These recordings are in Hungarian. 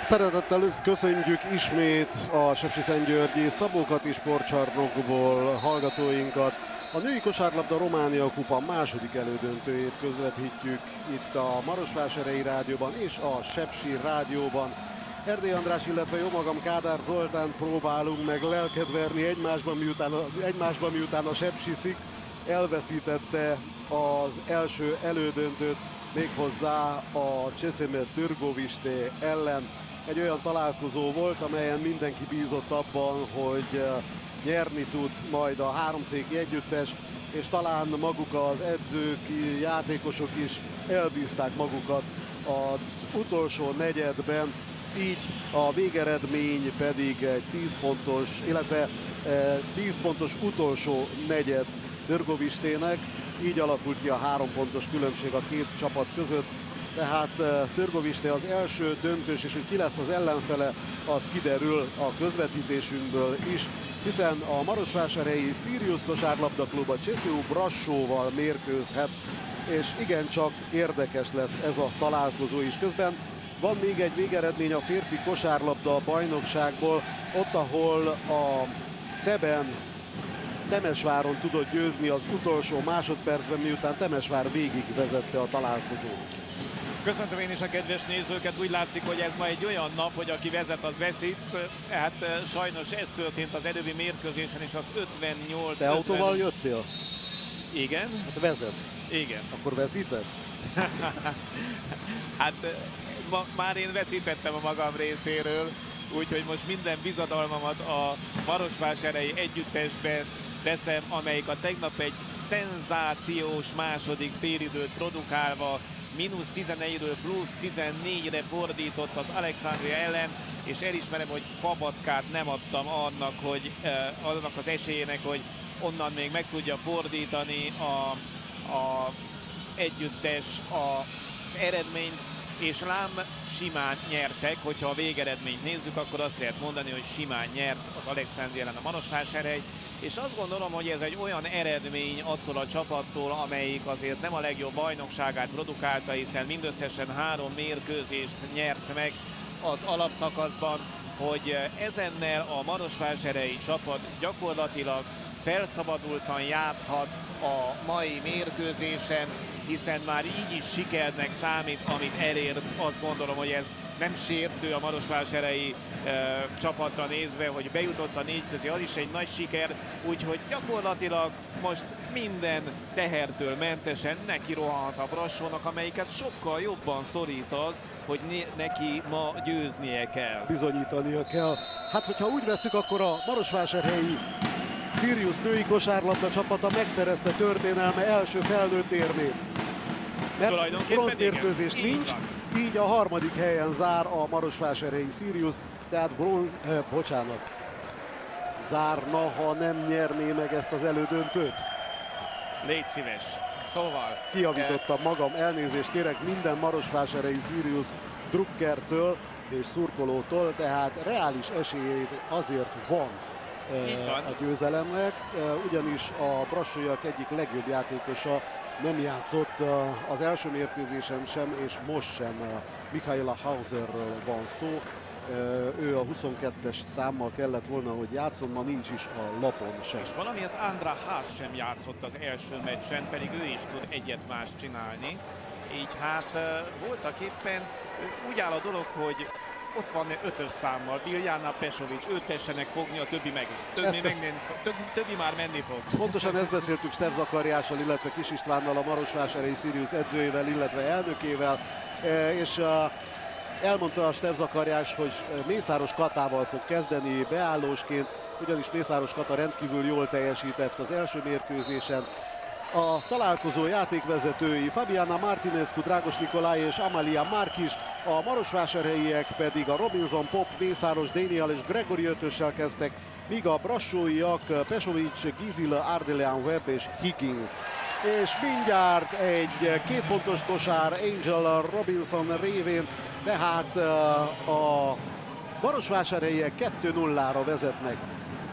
Szeretettel köszöntjük ismét a sepsiszentgyörgyi Szabó-Kati sportcsarnokból hallgatóinkat. A női kosárlabda Románia kupa második elődöntőjét közvetítjük itt a Marosvásárhelyi rádióban és a Sepsi rádióban. Erdély András, illetve jó magam Kádár Zoltán próbálunk meg lelket verni egymásban, miután a Sepsi-Szik elveszítette az első elődöntőt, méghozzá a Cseszeme Târgoviște ellen. Egy olyan találkozó volt, amelyen mindenki bízott abban, hogy nyerni tud majd a háromszéki együttes, és talán maguk az edzők, játékosok is elbízták magukat az utolsó negyedben, így a végeredmény pedig egy 10 pontos, illetve 10 pontos utolsó negyed Târgovisztének, így alakult ki a 3 pontos különbség a két csapat között. Tehát Târgoviszté az első döntős, és hogy ki lesz az ellenfele, az kiderül a közvetítésünkből is, hiszen a Marosvásárhelyi Sirius kosárlabda klub a CSU Brassóval mérkőzhet, és igencsak érdekes lesz ez a találkozó is. Közben van még egy végeredmény a férfi kosárlabda bajnokságból, ott, ahol a Szeben Temesváron tudott győzni az utolsó másodpercben, miután Temesvár végig vezette a találkozót. Köszöntöm én is a kedves nézőket, úgy látszik, hogy ez ma egy olyan nap, hogy aki vezet, az veszít. Hát sajnos ez történt az előbbi mérkőzésen, és az 58... Te autóval jöttél? Igen. Hát vezetsz. Igen. Akkor veszítesz? Hát már én veszítettem a magam részéről, úgyhogy most minden bizadalmamat a Marosvásárhelyi együttesben teszem, amelyik a tegnap egy szenzációs második félidőt produkálva -14-ről +14-re fordított az Alexandria ellen, és elismerem, hogy fabatkát nem adtam annak az esélyének, hogy onnan még meg tudja fordítani a együttes az eredményt, és lám simán nyertek. Hogyha a végeredményt nézzük, akkor azt lehet mondani, hogy simán nyert az Alexandria ellen a Marosvásárhely, és azt gondolom, hogy ez egy olyan eredmény attól a csapattól, amelyik azért nem a legjobb bajnokságát produkálta, hiszen mindösszesen 3 mérkőzést nyert meg az alapszakaszban, hogy ezennel a marosvásárhelyi csapat gyakorlatilag felszabadultan játszhat a mai mérkőzésen, hiszen már így is sikernek számít, amit elért. Azt gondolom, hogy ez nem sértő a marosvásárhelyi csapatra nézve, hogy bejutott a 4 közé, az is egy nagy siker, úgyhogy gyakorlatilag most minden tehertől mentesen neki rohanhat a Brassónak, amelyiket sokkal jobban szorít az, hogy neki ma győznie kell. Bizonyítania kell. Hát, hogyha úgy veszük, akkor a Marosvásárhelyi Sirius női kosárlabda csapata megszerezte történelme első felnőtt érmét. Mert bronzmérkőzés nincs, így a harmadik helyen zár a Marosvásárhelyi Sirius, tehát zárna, ha nem nyerné meg ezt az elődöntőt. Légy szíves. Szóval... Kijavítottam magam, elnézést kérek minden Marosvásárhelyi Sirius drukkertől és szurkolótól, tehát reális esély azért van a győzelemnek, ugyanis a brassóiak egyik legjobb játékosa nem játszott az első mérkőzésen sem, és most sem. Michaela Hauserről van szó. Ő a 22-es számmal kellett volna, hogy játszon, ma nincs is a lapon sem. És valamiért Andra Haas sem játszott az első meccsen, pedig ő is tud egyet más csinálni. Így hát voltak éppen úgy áll a dolog, hogy ott van 5-ös számmal, Biljana Pesovic, őt tessenek fogni, a többi meg. Többi már menni fog. Pontosan ezt beszéltük Steff Zakariással, illetve Kis Istvánnal, a Marosvásárhelyi Sirius edzőjével, illetve elnökével, és elmondta a Steff Zakariás, hogy Mészáros Katával fog kezdeni beállósként, ugyanis Mészáros Kata rendkívül jól teljesített az első mérkőzésen. A találkozó játékvezetői Fabiana Martinescu, Drágos Nikolaj és Amalia Márkis, a marosvásárhelyiek pedig a Robinson, Pop, Mészáros, Daniel és Gregory ötössel kezdtek, míg a brassóiak Pesovic, Gizila, Ardelean Webb és Higgins. És mindjárt egy 2 pontos kosár Angel Robinson révén, tehát a marosvásárhelyiek 2-0-ra vezetnek.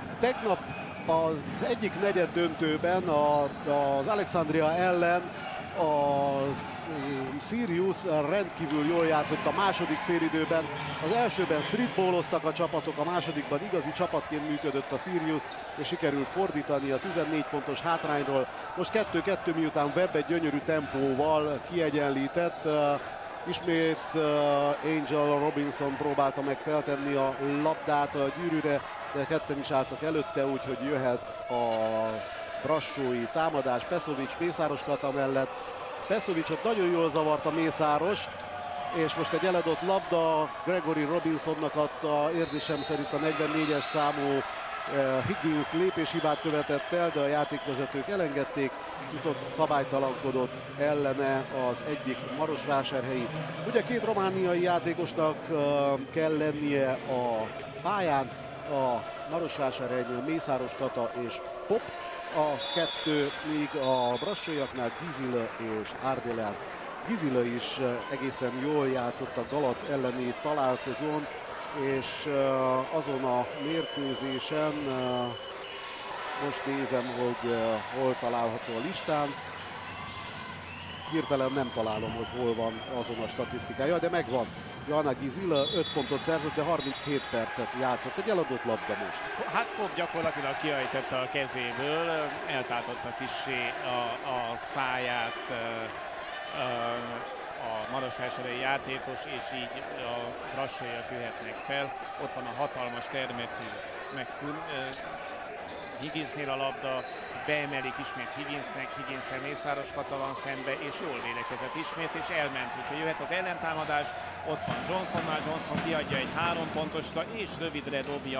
Tegnap az egyik negyed döntőben az Alexandria ellen A Sirius rendkívül jól játszott a második félidőben. Az elsőben streetballoztak a csapatok, a másodikban igazi csapatként működött a Sirius, és sikerült fordítani a 14 pontos hátrányról. Most 2-2, miután Webb egy gyönyörű tempóval kiegyenlített. Ismét Angel Robinson próbálta meg feltenni a labdát a gyűrűre, de ketten is álltak előtte, úgyhogy jöhet a brassói támadás Pesovic Mészáros Kata mellett. Pesovicot nagyon jól zavart a Mészáros, és most egy eladott labda Gregory Robinsonnak adta, érzésem szerint a 44-es számú Higgins lépéshibát követett el, de a játékvezetők elengedték, viszont szabálytalankodott ellene az egyik marosvásárhelyi. Ugye két romániai játékosnak kell lennie a pályán, a Marosvásárhelynél Mészáros Kata és Pop, a kettő, míg a brassóiaknál Gizila és Ardelean. Gizila is egészen jól játszott a Galac elleni találkozón, és azon a mérkőzésen most nézem, hogy hol található a listán. Hirtelen nem találom, hogy hol van azon a statisztikája, de megvan. Joanna Gizila 5 pontot szerzett, de 32 percet játszott. Egy eladott labda most. Hát Pop gyakorlatilag kiejtette a kezéből, eltátotta kissé a száját a marosvásárhelyi játékos, és így a brassóiak jöhetnek fel. Ott van a hatalmas termetű Higginsnél a labda, beemelik ismét Higginsnek, Higginszel Mészáros Kata van szembe, és jól védekezett ismét, és elment, úgyhogy jöhet az ellentámadás. Ott van Johnsonnál, Johnson kiadja egy 3 pontosra, és rövidre dobja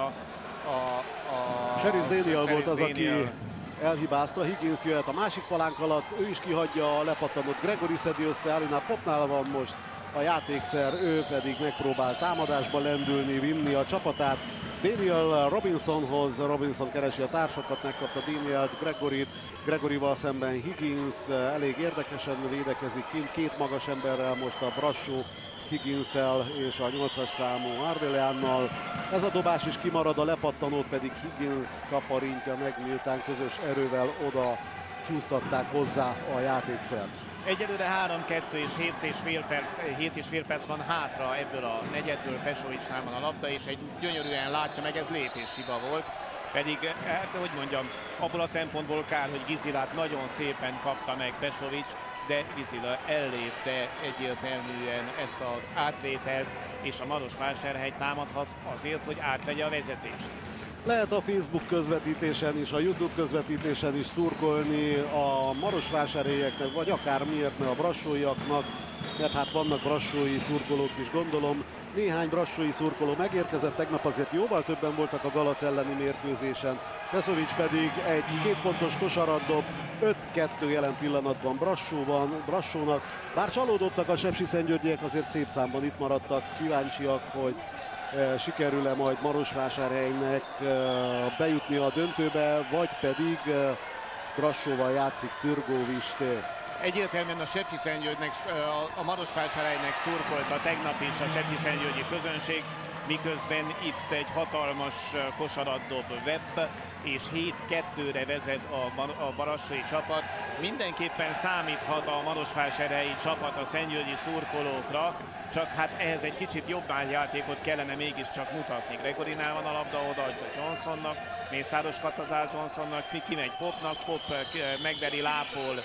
a Sheriff Daniel volt az, aki elhibázta. Higgins jöhet a másik palánk alatt, ő is kihagyja a lepattanott Gregory, szedi össze, Alinál Popnál van most a játékszer, ő pedig megpróbál támadásba lendülni, vinni a csapatát Daniel Robinsonhoz. Robinson keresi a társakat, megkapta Danielt, Gregoryval szemben Higgins elég érdekesen védekezik kint, két magas emberrel most a brassó, Higginssel és a 8-as számú Ardeleannal. Ez a dobás is kimarad, a lepattanót pedig Higgins kaparintja meg, miután közös erővel oda csúsztatták hozzá a játékszert. Egyelőre 3-2 és 7,5 perc van hátra ebből a negyedből. Pesovicnál van a labda, és egy gyönyörűen látja meg, ez lépéshiba volt. Pedig, hát hogy mondjam, abból a szempontból kár, hogy Gizilát nagyon szépen kapta meg Pesovic, de Gizila ellépte egyértelműen ezt az átvételt, és a Marosvásárhely támadhat azért, hogy átvegye a vezetést. Lehet a Facebook közvetítésen is, a YouTube közvetítésen is szurkolni a marosvásárhelyeknek, vagy akár miért ne a brassóiaknak, mert hát vannak brassói szurkolók is, gondolom. Néhány brassói szurkoló megérkezett, tegnap azért jóval többen voltak a Galac elleni mérkőzésen. Pesovic pedig egy 2 pontos kosarat dob, 5-2 jelen pillanatban Brassónak. Bár csalódottak a sepsiszentgyörgyiek, azért szép számban itt maradtak, kíváncsiak, hogy sikerül-e majd Marosvásárhelynek bejutni a döntőbe, vagy pedig Brassóval játszik Târgoviște. Egyértelműen a Sepsiszentgyörgynek, a Marosvásárhelynek szurkolta tegnap is a sepsiszentgyörgyi közönség, miközben itt egy hatalmas kosarat dob Webb, és 7-2-re vezet a brassói csapat. Mindenképpen számíthat a marosvásárhelyi csapat a szentgyörgyi szurkolókra, csak hát ehhez egy kicsit jobb játékot kellene mégiscsak mutatni. Gregorynál van a labda, odaadja Johnsonnak, Mészáros Katazál Johnsonnak, kimegy Popnak, Pop megveri lápol,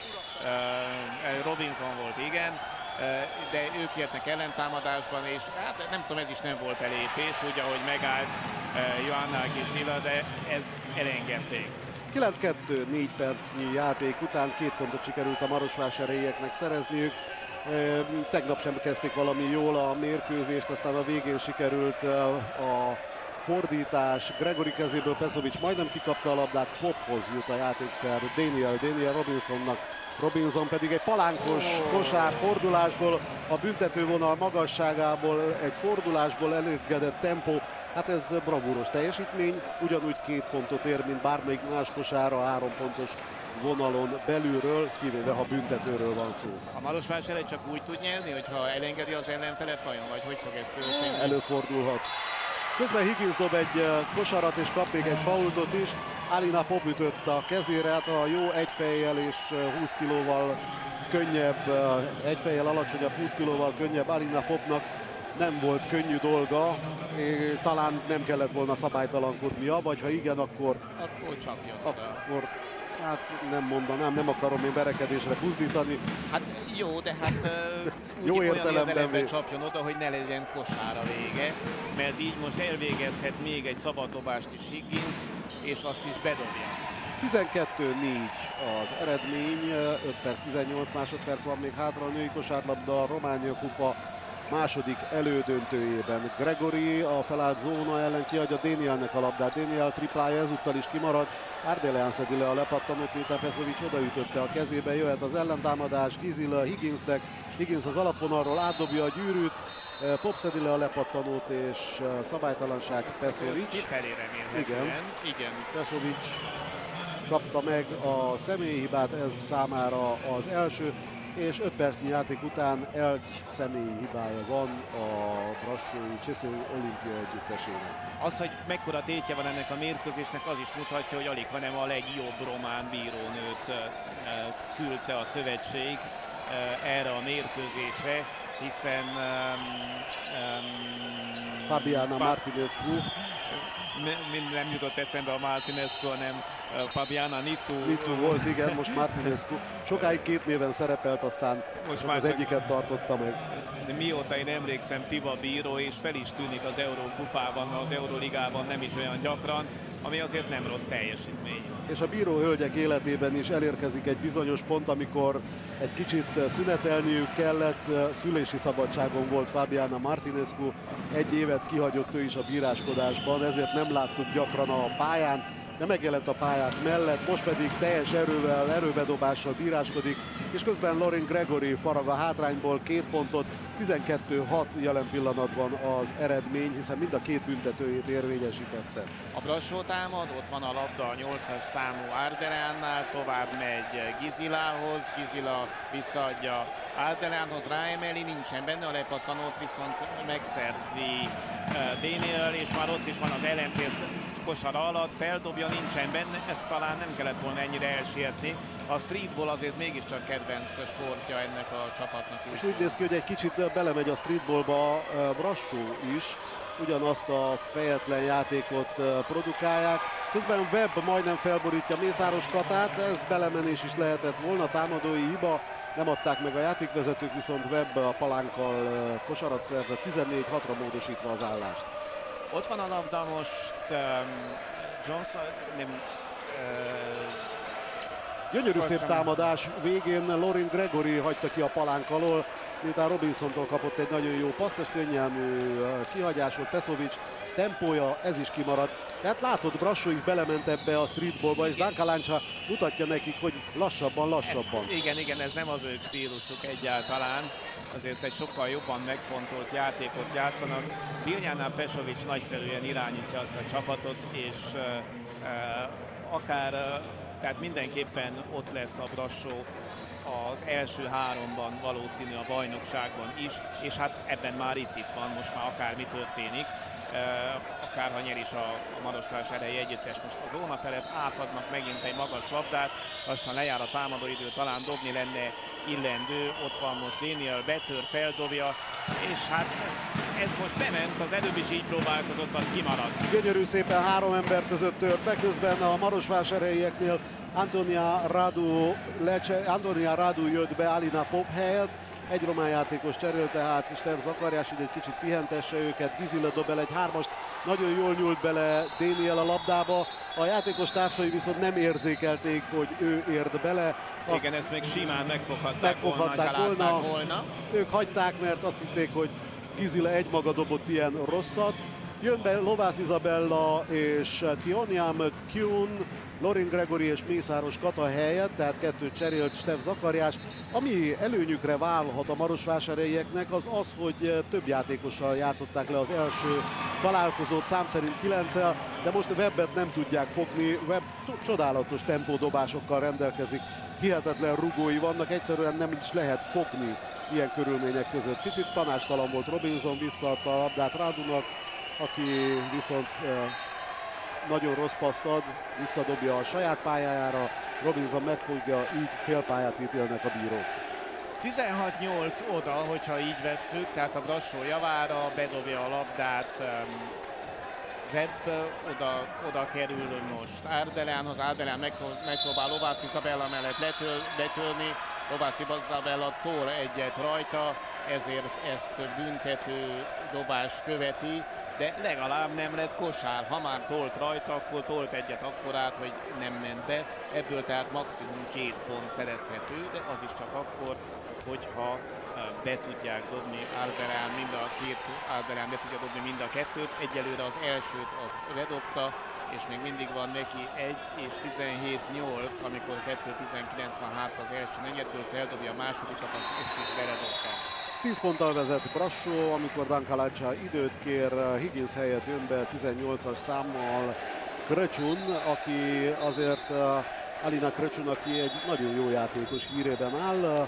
Robinson volt, igen, de ők jöttnek ellentámadásban, és hát nem tudom, ez is nem volt elépés, úgy ahogy megállt Joanna Gizila, de ez elengedték. 9-2, 4 percnyi játék után 2 pontot sikerült a marosvásárhelyieknek szerezniük. Tegnap sem kezdték valami jól a mérkőzést, aztán a végén sikerült a fordítás. Gregory kezéből Pesovic majdnem kikapta a labdát, Pophoz jut a játékszer Daniel Robinsonnak. Robinson pedig egy palánkos kosár fordulásból, a büntetővonal magasságából, egy fordulásból elégedett tempó. Hát ez bravúros teljesítmény, ugyanúgy 2 pontot ér, mint bármelyik más kosára 3 pontos vonalon belülről, kivéve ha büntetőről van szó. A Marosvásárhely csak úgy tud nyerni, hogyha elengedi az ellenfelet vajon, vagy hogy fog ez történni? Előfordulhat. Közben Higgins dob egy kosarat és kap még egy faultot is. Alina Pop ütött a kezére, hát a jó egyfejjel és 20 kilóval könnyebb, egyfejjel alacsonyabb, 20 kilóval könnyebb Alina Popnak nem volt könnyű dolga, talán nem kellett volna szabálytalankodnia, vagy ha igen, akkor csapjon. Akkor hát nem mondanám, nem akarom én verekedésre buzdítani. Hát jó, de hát jó olyan értelemben csapjon oda, hogy ne legyen kosár a vége. Mert így most elvégezhet még egy szabaddobást is Higgins, és azt is bedobja. 12-4 az eredmény, 5 perc 18 másodperc van még hátra a női kosárlabda Románia kupa második elődöntőjében. Gregory a felállt zóna ellen kiadja Danielnek a labdát. Daniel triplája ezúttal is kimarad. Ardelean szedi le a lepattanót, miután Pesovic odaütötte a kezébe. Jöhet az ellentámadás Gizil Higginsnek. Higgins az alapvonalról átdobja a gyűrűt. Pop szedi le a lepattanót, és szabálytalanság Pesovic. Kifelé remélhetően. Igen. Pesovic kapta meg a személyi hibát, ez számára az első, és 5 percnyi játék után egy személyi hibája van a brassói Csesző Olimpia együttesének. Az, hogy mekkora tétje van ennek a mérkőzésnek, az is mutatja, hogy alig, hanem a legjobb román bírónőt küldte a szövetség erre a mérkőzésre, hiszen Fabiana Martinezcu. Nem jutott eszembe a Martinezcu, hanem Fabiana Nicu volt, igen, most Martinezcu. Sokáig két néven szerepelt, aztán most már az egyiket tartotta meg. De mióta én emlékszem, FIBA bíró, és fel is tűnik az Eurókupában, az Euróligában nem is olyan gyakran, ami azért nem rossz teljesítmény. És a bíró hölgyek életében is elérkezik egy bizonyos pont, amikor egy kicsit szünetelniük kellett. Szülési szabadságon volt Fabiana Martinezcu, egy évet kihagyott ő is a bíráskodásban, ezért nem láttuk gyakran a pályán, de megjelent a pályák mellett, most pedig teljes erővel, erőbedobással bíráskodik, és közben Lauren Gregory farag a hátrányból 2 pontot, 12-6 jelen pillanatban az eredmény, hiszen mind a két büntetőjét érvényesítette. A Brassó támad, ott van a labda a 8-as számú Ardeleannál, tovább megy Gizilához, Gizila visszaadja Ardeleanhoz, ráemeli, nincsen benne, a lepattanót viszont megszerzi Daniel, és már ott is van az ellenfél kosara alatt, feldobja, nincsen benne, ezt talán nem kellett volna ennyire elsietni. A streetball azért mégiscsak kedvenc sportja ennek a csapatnak is. És úgy néz ki, hogy egy kicsit belemegy a streetballba Brassó is, ugyanazt a fejetlen játékot produkálják. Közben Webb majdnem felborítja Mészáros Katát, ez belemenés is lehetett volna, támadói hiba. Nem adták meg a játékvezetők, viszont Webb a palánkkal kosarat szerzett, 14-6-ra módosítva az állást. Ott van a labda most Johnson, gyönyörű szép támadás végén Lauren Gregory hagyta ki a palánk alól, miután Robinsontól kapott egy nagyon jó paszt, ez könnyelmű kihagyás volt, Pesovic tempója, ez is kimaradt. Tehát látod, Brassó is belement ebbe a streetballba, és Danka Láncsa mutatja nekik, hogy lassabban. Igen, ez nem az ők stílusuk egyáltalán. Azért egy sokkal jobban megfontolt játékot játszanak. Biljana Pesovic nagyszerűen irányítja azt a csapatot, és tehát mindenképpen ott lesz a Brassó az első 3-ban valószínű a bajnokságban is, és hát ebben már itt van, most már akármi történik. Akárha nyer is a Marosvásárhelyi együttes. Most a zóna felett átadnak megint egy magas labdát, lassan lejár a támadóidő, talán dobni lenne illendő, ott van most Daniel, betör, feldobja, és hát ez most bement, az előbb is így próbálkozott, az kimaradt. Gyönyörű szépen 3 ember között tört be, közben a marosvásárhelyieknél Antonia Radu jött be Alina Pop helyett. Egy román játékos cserél, tehát Steff Zakariás, hogy egy kicsit pihentesse őket. Gizila dob el egy 3-ast, nagyon jól nyúlt bele Daniel a labdába. A játékos társai viszont nem érzékelték, hogy ő ért bele. Igen, ezt még simán megfoghatták volna. Ők hagyták, mert azt hitték, hogy Gizila egymaga dobott ilyen rosszat. Jön be Lovász Izabella és Tioniam Kyun, Lauren Gregory és Mészáros Kata helyett, tehát 2 cserélt Steff Zakariás. Ami előnyükre válhat a marosvásárhelyieknek, az az, hogy több játékossal játszották le az első találkozót, szám szerint 9-el, de most Webbet nem tudják fogni. Webb csodálatos tempódobásokkal rendelkezik, hihetetlen rugói vannak, egyszerűen nem is lehet fogni ilyen körülmények között. Kicsit tanácstalan volt Robinson, visszaadta a labdát Radunak, aki viszont nagyon rossz paszt ad, visszadobja a saját pályájára, Robinson megfogja, így félpályát ítélnek a bírók. 16-8 oda, hogyha így vesszük, tehát a Brassó javára bedobja a labdát, Webb oda kerül most Ardelánhoz, Ardelán megpróbál Lovász Izabella mellett letörni, Lovász Izabella tol egyet rajta, ezért ezt büntető dobás követi, de legalább nem lett kosár. Ha már tolt rajta, akkor tolt egyet akkorát, hogy nem ment be. Ebből tehát maximum 2 pont szerezhető, de az is csak akkor, hogyha be tudják dobni Ardelán, Ardelán be tudja dobni mind a kettőt. Egyelőre az elsőt azt bedobta, és még mindig van neki 1 és 17-8, amikor 2-19 van hátra az első negyedből, feldobja a másodikat, ezt is beledobta. 10 ponttal vezet Brassó, amikor Dankalacha időt kér, Higgins helyett jön be 18-as számmal Kröcsun, aki azért Alina Kröcsun, aki egy nagyon jó játékos hírében áll.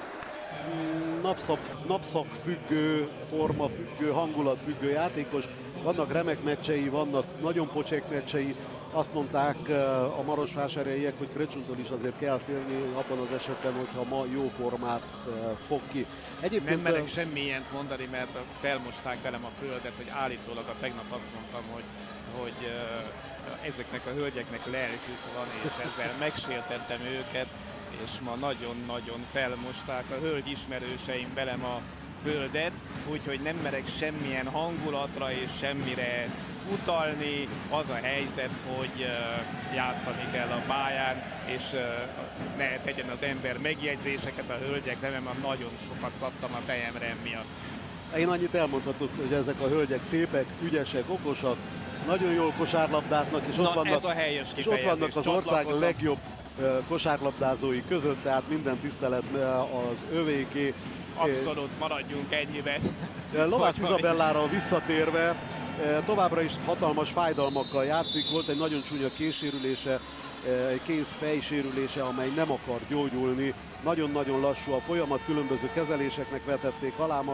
Napszak függő, forma függő, hangulat függő játékos. Vannak remek meccsei, vannak nagyon pocsék meccsei. Azt mondták a marosvásárhelyiek, hogy Kröcsuntól is azért kell félni abban az esetben, hogyha ma jó formát fog ki. Egyébként nem merek semmilyent mondani, mert felmosták velem a földet, hogy állítólag tegnap azt mondtam, hogy ezeknek a hölgyeknek lelkük van, és ezzel megsértettem őket, és ma nagyon-nagyon felmosták a hölgy ismerőseim velem a földet, úgyhogy nem merek semmilyen hangulatra és semmire utalni. Az a helyzet, hogy játszani kell a pályán, és ne tegyen az ember megjegyzéseket a hölgyekre, mert már nagyon sokat kaptam a fejemre miatt. Én annyit elmondhatok, hogy ezek a hölgyek szépek, ügyesek, okosak, nagyon jól kosárlabdáznak, és ott vannak az ország legjobb kosárlabdázói között, tehát minden tisztelet az övéké. Abszolút, maradjunk ennyiben. Lovász Izabellára visszatérve, továbbra is hatalmas fájdalmakkal játszik, volt egy nagyon csúnya kézsérülése, egy kéz-fejsérülése, amely nem akar gyógyulni. Nagyon-nagyon lassú a folyamat, különböző kezeléseknek vetették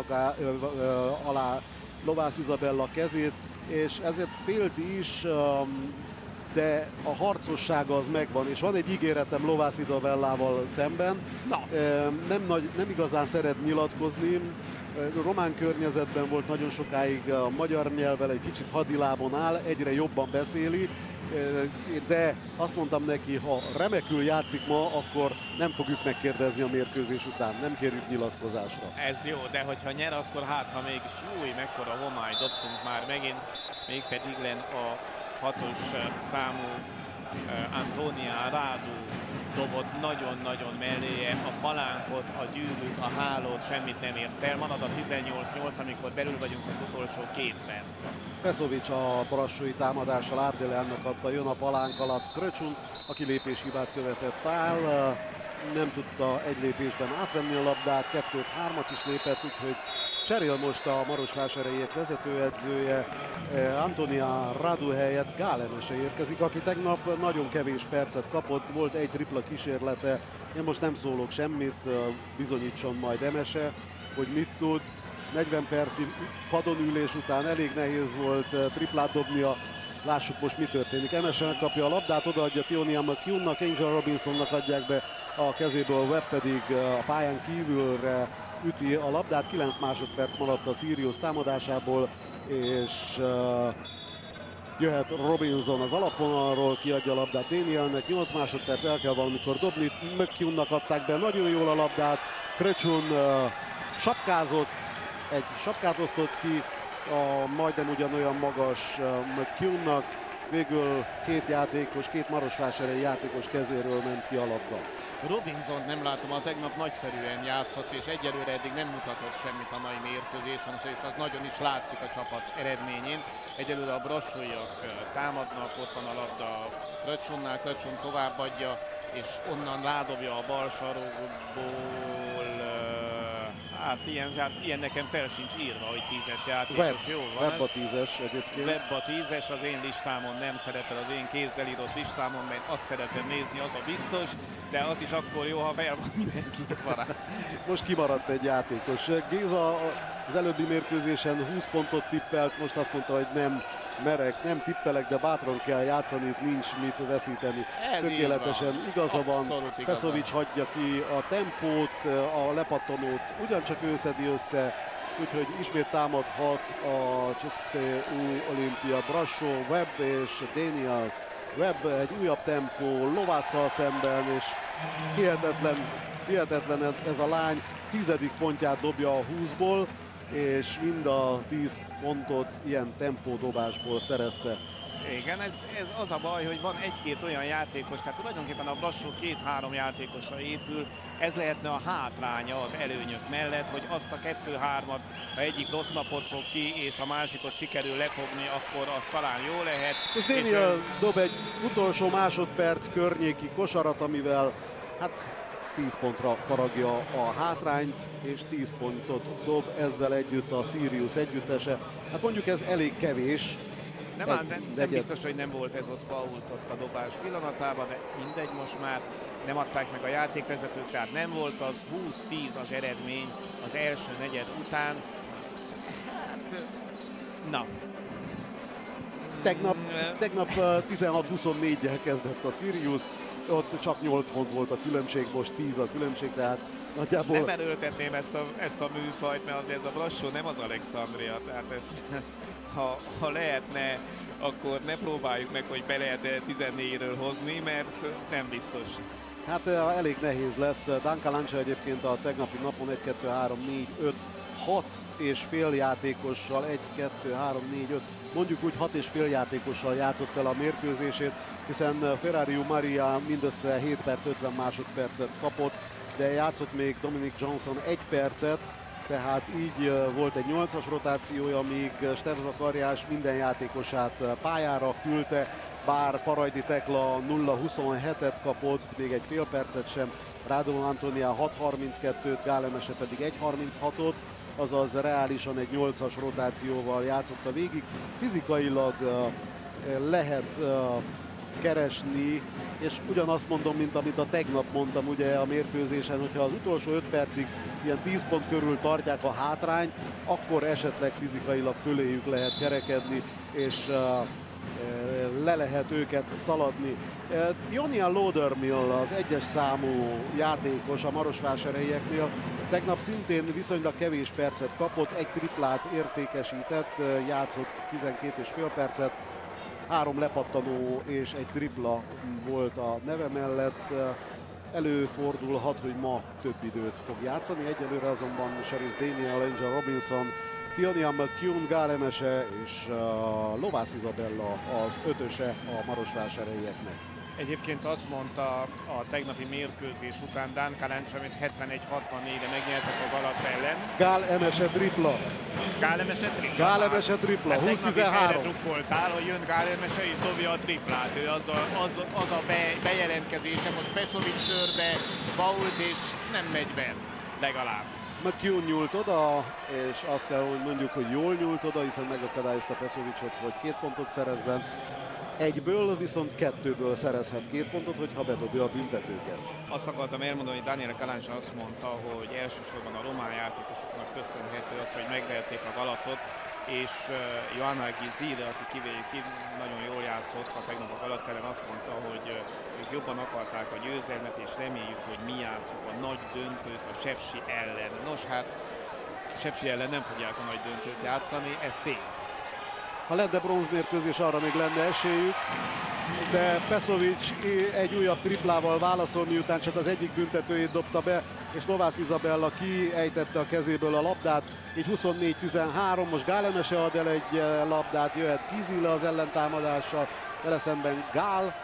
alá Lovász Izabella kezét, és ezért félt is, de a harcossága az megvan, és van egy ígéretem Lovász Izabellával szemben. Nem igazán szeret nyilatkozni, román környezetben volt nagyon sokáig, a magyar nyelvvel egy kicsit hadilábon áll, egyre jobban beszéli, de azt mondtam neki, ha remekül játszik ma, akkor nem fogjuk megkérdezni a mérkőzés után, nem kérjük nyilatkozásra. Ez jó, de hogyha nyer, akkor hát, ha mégis jó, mekkora homály dobtunk már megint, mégpedig len a 6-os számú Antonia Radu dobott nagyon-nagyon melléje, a palánkot, a gyűrűt, a hálót, semmit nem ért el. Marad a 18-8, amikor belül vagyunk az utolsó 2 perc. Peszovics a brassói támadással Ardelánnak adta, jön a palánk alatt Kröcsun, aki lépéshibát követett el, nem tudta egy lépésben átvenni a labdát, 2-3-at is lépett, úgyhogy cserél most a marosvásárhelyiek vezetőedzője, Antonia Radu helyett Gál Emese érkezik, aki tegnap nagyon kevés percet kapott, volt egy tripla kísérlete, én most nem szólok semmit, bizonyítson majd Emese, hogy mit tud. 40 percig padon ülés után elég nehéz volt triplát dobnia, lássuk most mi történik. Emese megkapja a labdát, odaadja Tionia McHugh-nak, Angel Robinsonnak adják be a kezéből, Webb pedig a pályán kívülre üti a labdát. 9 másodperc maradt a Sirius támadásából, és jöhet Robinson az alapvonalról, kiadja a labdát Danielnek, 8 másodperc, el kell valamikor dobni, McHugh-nak adták be nagyon jól a labdát, Kröcsun sapkázott, egy sapkát osztott ki a majdnem ugyanolyan magas McHugh-nak, végül két marosvásárhelyi játékos kezéről ment ki a labda. Robinson nem látom, a tegnap nagyszerűen játszott, és egyelőre eddig nem mutatott semmit a mai mérkőzésen, és az nagyon is látszik a csapat eredményén. Egyelőre a brassóiak támadnak, ott van a labda Kröcsunnál, Kröcsun továbbadja, és onnan rádobja a bal sarokból. Hát ilyen nekem fel sincs írva, hogy 10-es játékos. Jó van. Webb a 10-es egyébként. Webb a 10-es, az én listámon nem szerepel, az én kézzel írott listámon, mert azt szeretem nézni, az a biztos, de az is akkor jó, ha fel van mindenki barát. Most kimaradt egy játékos. Géza az előbbi mérkőzésen 20 pontot tippelt, most azt mondta, hogy nem merek, nem tippelek, de bátran kell játszani, itt nincs mit veszíteni. Tökéletesen igaza van, Pesovic hagyja ki a tempót, a lepattanót ugyancsak ő szedi össze, úgyhogy ismét támadhat a CSU Olimpia. Brassó, Webb és Daniel. Webb egy újabb tempó Lovásszal szemben, és hihetetlen ez a lány 10. pontját dobja a 20-ból, és mind a 10 pontot ilyen tempódobásból szerezte. Igen, ez az a baj, hogy van egy-két olyan játékos, tehát tulajdonképpen a Brassó 2-3 játékosra épül, ez lehetne a hátránya az előnyök mellett, hogy azt a 2-3-at, ha egyik rossz napot fog ki, és a másikot sikerül lefogni, akkor az talán jó lehet. És Daniel dob egy utolsó másodperc környéki kosarat, amivel hát 10 pontra faragja a hátrányt, és 10 pontot dob ezzel együtt a Sirius együttese. Hát mondjuk ez elég kevés. Nem biztos, hogy nem volt ez ott fault ott a dobás pillanatában, de mindegy, most már nem adták meg a játékvezetők, tehát nem volt az 20-10 az eredmény az első negyed után. Hát, na. Tegnap 16-24-jel kezdett a Sirius, ott csak 8 pont volt a különbség, most 10 a különbség, tehát nagyjából... Nem erőltetném ezt a műfajt, mert azért ez a Brassó nem az Alexandria, tehát ezt, ha lehetne, akkor ne próbáljuk meg, hogy be lehet 14-ről hozni, mert nem biztos. Hát elég nehéz lesz. Duncan Lancia egyébként a tegnapi napon 1, 2, 3, 4, 5, 6 és fél játékossal, 1, 2, 3, 4, 5, mondjuk úgy 6 és fél játékossal játszott el a mérkőzését, hiszen Ferrariu Maria mindössze 7 perc 50 másodpercet kapott, de játszott még Dominic Johnson 1 percet, tehát így volt egy 8-as rotációja, míg Steff Zakariás minden játékosát pályára küldte, bár Parajdi Tekla 0-27-et kapott, még egy fél percet sem, Rádon Antonia 6-32-t, Gál Emese pedig 1-36-ot, azaz reálisan egy 8-as rotációval játszotta végig. Fizikailag lehet keresni, és ugyanazt mondom, mint amit a tegnap mondtam ugye a mérkőzésen, hogyha az utolsó 5 percig ilyen 10 pont körül tartják a hátrányt, akkor esetleg fizikailag föléjük lehet kerekedni, és le lehet őket szaladni. Tionia Laudermill az 1-es számú játékos a marosvásárhelyieknél tegnap szintén viszonylag kevés percet kapott, egy triplát értékesített, játszott 12,5 percet, 3 lepattanó és egy tripla volt a neve mellett. Előfordulhat, hogy ma több időt fog játszani, egyelőre azonban Cherise Daniel, Angel Robinson, Tionia McCune, Gál Emese és Lovász Izabella az 5-öse a marosvásárhelyieknek. Egyébként azt mondta a tegnapi mérkőzés után Duncan Lancia, amit 71-64-re megnyertek a Galac ellen. Gál Emese tripla. Gál Emese tripla. Gál Emese tripla, 20-13. Erre drukkoltál, hogy jön Gál Emese és dobja a triplát. Ő az a bejelentkezése, most Pesovic törbe, fault és nem megy be, legalább. McCune nyúlt oda, és azt kell, hogy mondjuk, hogy jól nyúlt oda, hiszen megakadályozta Pesovicot, hogy 2 pontot szerezzen. Egyből, viszont 2-ből szerezhet 2 pontot, hogyha bedobja a büntetőket. Azt akartam elmondani, hogy Daniel Kalansa azt mondta, hogy elsősorban a román játékosoknak köszönhető az, hogy megverték a Galacot, és Joanna Gizile, aki kivéljük ki, nagyon jól játszott a tegnap a Galac ellen, azt mondta, hogy ők jobban akarták a győzelmet, és reméljük, hogy mi játszunk a nagy döntőt a Sepsi ellen. Nos, hát Sepsi ellen nem fogják a nagy döntőt játszani, ez tény. Ha lenne bronzmérkőzés, arra még lenne esélyük, de Pesovic egy újabb triplával válaszol, miután csak az egyik büntetőjét dobta be, és Lovász Izabella kiejtette a kezéből a labdát, így 24-13, most Gál Emese ad el egy labdát, jöhet Gizile az ellentámadással, vele szemben Gál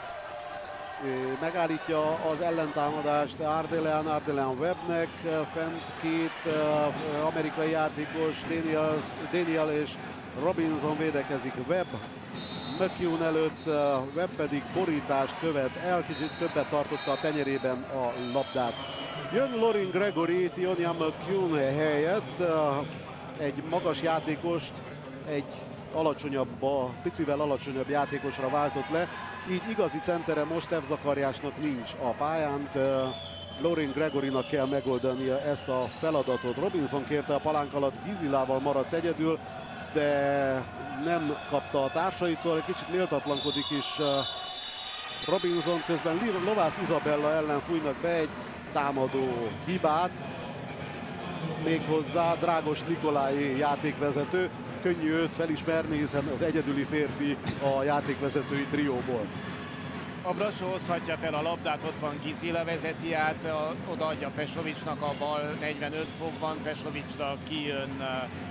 megállítja az ellentámadást Ardelean Webbnek, fent 2 amerikai játékos, Daniel és Robinson védekezik Webb, McCune előtt, Webb pedig borítást követ el, kicsit többet tartotta a tenyerében a labdát. Jön Lorin Gregory, Tionia McCune helyett, egy magas játékost egy picivel alacsonyabb játékosra váltott le, így igazi centere most Steff Zakariásnak nincs a pályán. Lorin Gregorynak kell megoldania ezt a feladatot. Robinson kérte a palánk alatt, Gizilával maradt egyedül, de nem kapta a társaitól, egy kicsit méltatlankodik is Robinson, közben Lovász Izabella ellen fújnak be egy támadó hibát, méghozzá Drágos Nikolái játékvezető. Könnyű őt felismerni, hiszen az egyedüli férfi a játékvezetői trióból. A Brassó hozhatja fel a labdát, ott van Gizila, vezeti át, odaadja Pesovicsnak a bal 45 fokban, Pesovicsra kijön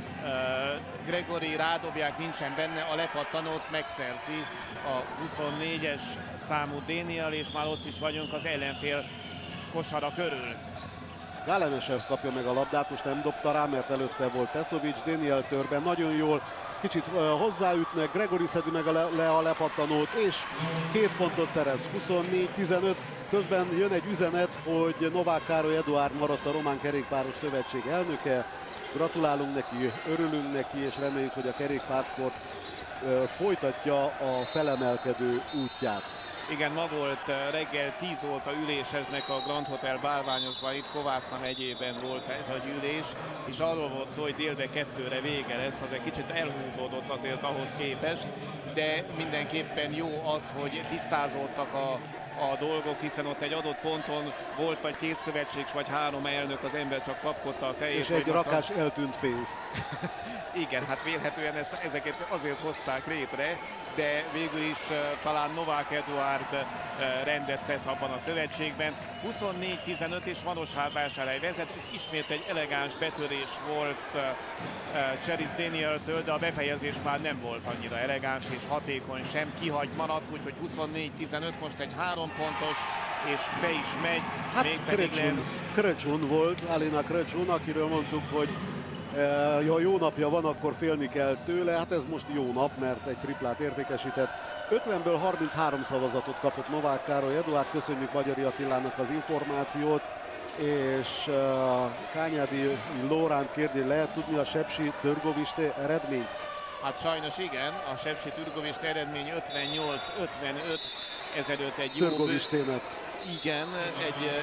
Gregori, rádobják, nincsen benne, a lepattanót megszerzi a 24-es számú Daniel, és már ott is vagyunk az ellenfél kosara körül. Gálemesev kapja meg a labdát, most nem dobta rá, mert előtte volt Pesovics, Daniel törben nagyon jól, kicsit hozzáütnek, Gregori szedi meg le a lepattanót, és 2 pontot szerez, 24-15. Közben jön egy üzenet, hogy Novák Károly Eduárd maradt a Román Kerékpáros Szövetség elnöke. Gratulálunk neki, örülünk neki, és reméljük, hogy a kerékpársport folytatja a felemelkedő útját. Igen, ma volt reggel 10 óta üléseznek a Grand Hotel bálványosban, itt Kovászna megyében volt ez a gyűlés, és arról volt szó, hogy délbe 2-re vége lesz, az egy kicsit elhúzódott azért ahhoz képest, de mindenképpen jó az, hogy tisztázódtak a dolgok, hiszen ott egy adott ponton volt vagy 2 szövetség, vagy 3 elnök, az ember csak kapkodta a fejét. És egy rakás eltűnt pénz. Igen, hát vélhetően ezeket azért hozták létre, de végül is talán Novák Eduárd rendet tesz abban a szövetségben. 24-15 és Marosvásárhely vezet, és ismét egy elegáns betörés volt Cheris Danieltől, de a befejezés már nem volt annyira elegáns és hatékony sem, kihagy maradt, úgyhogy 24-15 most egy 3 pontos, és be is megy. Hát Kröcsún volt, Alina Kröcsún, akiről mondtuk, hogy ha jó napja van, akkor félni kell tőle. Hát ez most jó nap, mert egy triplát értékesített. 50-ből 33 szavazatot kapott Novák Károly Eduárd. Köszönjük Magyari Attilának az információt. És Kányádi Lóránt kérdi, lehet tudni a Sepsi Târgoviste eredményt? Hát sajnos igen, a Sepsi Târgoviste eredmény 58-55, ezelőtt egy jó... Târgovistének. Igen, egy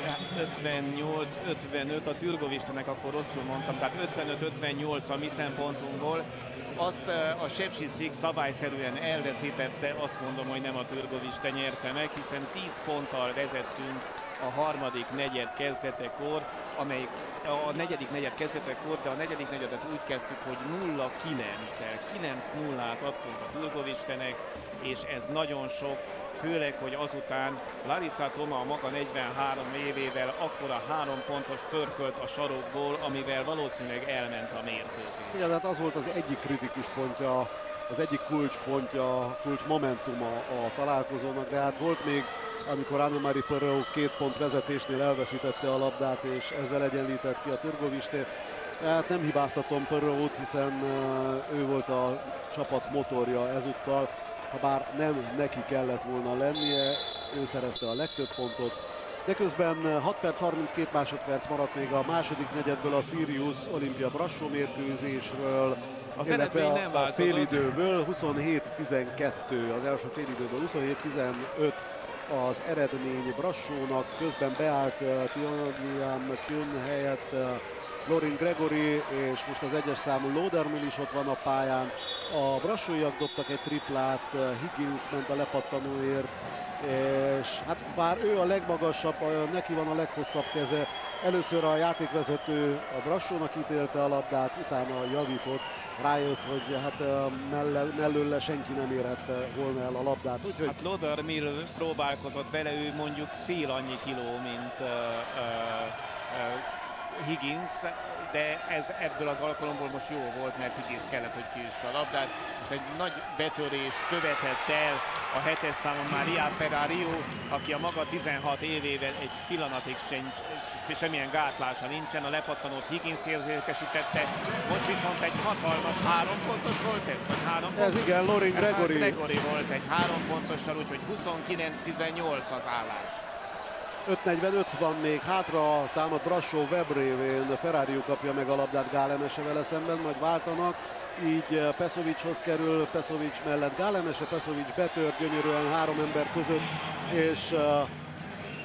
58-55 a Târgovistenek, akkor rosszul mondtam, tehát 55-58 a mi szempontunkból. Azt a Sepsi-Szik szabályszerűen elveszítette, azt mondom, hogy nem a Târgoviste nyerte meg, hiszen 10 ponttal vezettünk a harmadik negyed kezdetekor, amelyik a negyedik negyed kezdetekor, de a negyedik negyedet úgy kezdtük, hogy 0-9-el, 9-0-át adtunk a Târgovistenek, és ez nagyon sok. Főleg, hogy azután Larissa Toma a maga 43 évével akkora 3 pontos pörkölt a sarokból, amivel valószínűleg elment a mérkőzés. Igen, hát az volt az egyik kritikus pontja, az egyik kulcspontja, kulcsmomentuma a találkozónak, de hát volt még, amikor Anne-Marie Perreault 2 pont vezetésnél elveszítette a labdát, és ezzel egyenlített ki a Târgoviste. Hát nem hibáztatom Perreault, hiszen ő volt a csapat motorja ezúttal. Ha bár nem neki kellett volna lennie, ő szerezte a legtöbb pontot. De közben 6 perc 32 másodperc maradt még a második negyedből a Sirius Olimpia Brassó mérkőzésről, illetve a félidőből 27-12, az első félidőből 27-15 az eredmény Brassónak. Közben beállt Tionian Kün helyett Lorin Gregori, és most az 1-es számú Laudermill is ott van a pályán. A brassóiak dobtak egy triplát, Higgins ment a lepattanóért, és hát bár ő a legmagasabb, neki van a leghosszabb keze, először a játékvezető a Brassónak ítélte a labdát, utána javított, rájött, hogy hát mellőle senki nem érhette volna el a labdát. Úgyhogy... Hát Laudermill próbálkozott vele, ő mondjuk fél annyi kiló, mint Higgins, de ez ebből az alkalomból most jó volt, mert Higgins kellett, hogy kiüsse a labdát. Egy nagy betörés követett el a 7-es számon Maria Ferrario, aki a maga 16 évével egy pillanatig semmilyen gátlása nincsen, a lepattanót Higgins értékesítette, most viszont egy hatalmas 3 pontos volt ez, vagy 3 pontos? Ez igen, Lorin Gregori. Gregori volt egy 3 pontossal, úgyhogy 29-18 az állás. 5:45 van még hátra, támad Brassó web révén, Ferrario kapja meg a labdát Gálemese vele szemben, majd váltanak, így Pesovicshoz kerül, Pesovics mellett Gálemese, Pesovics betört gyönyörűen 3 ember között, és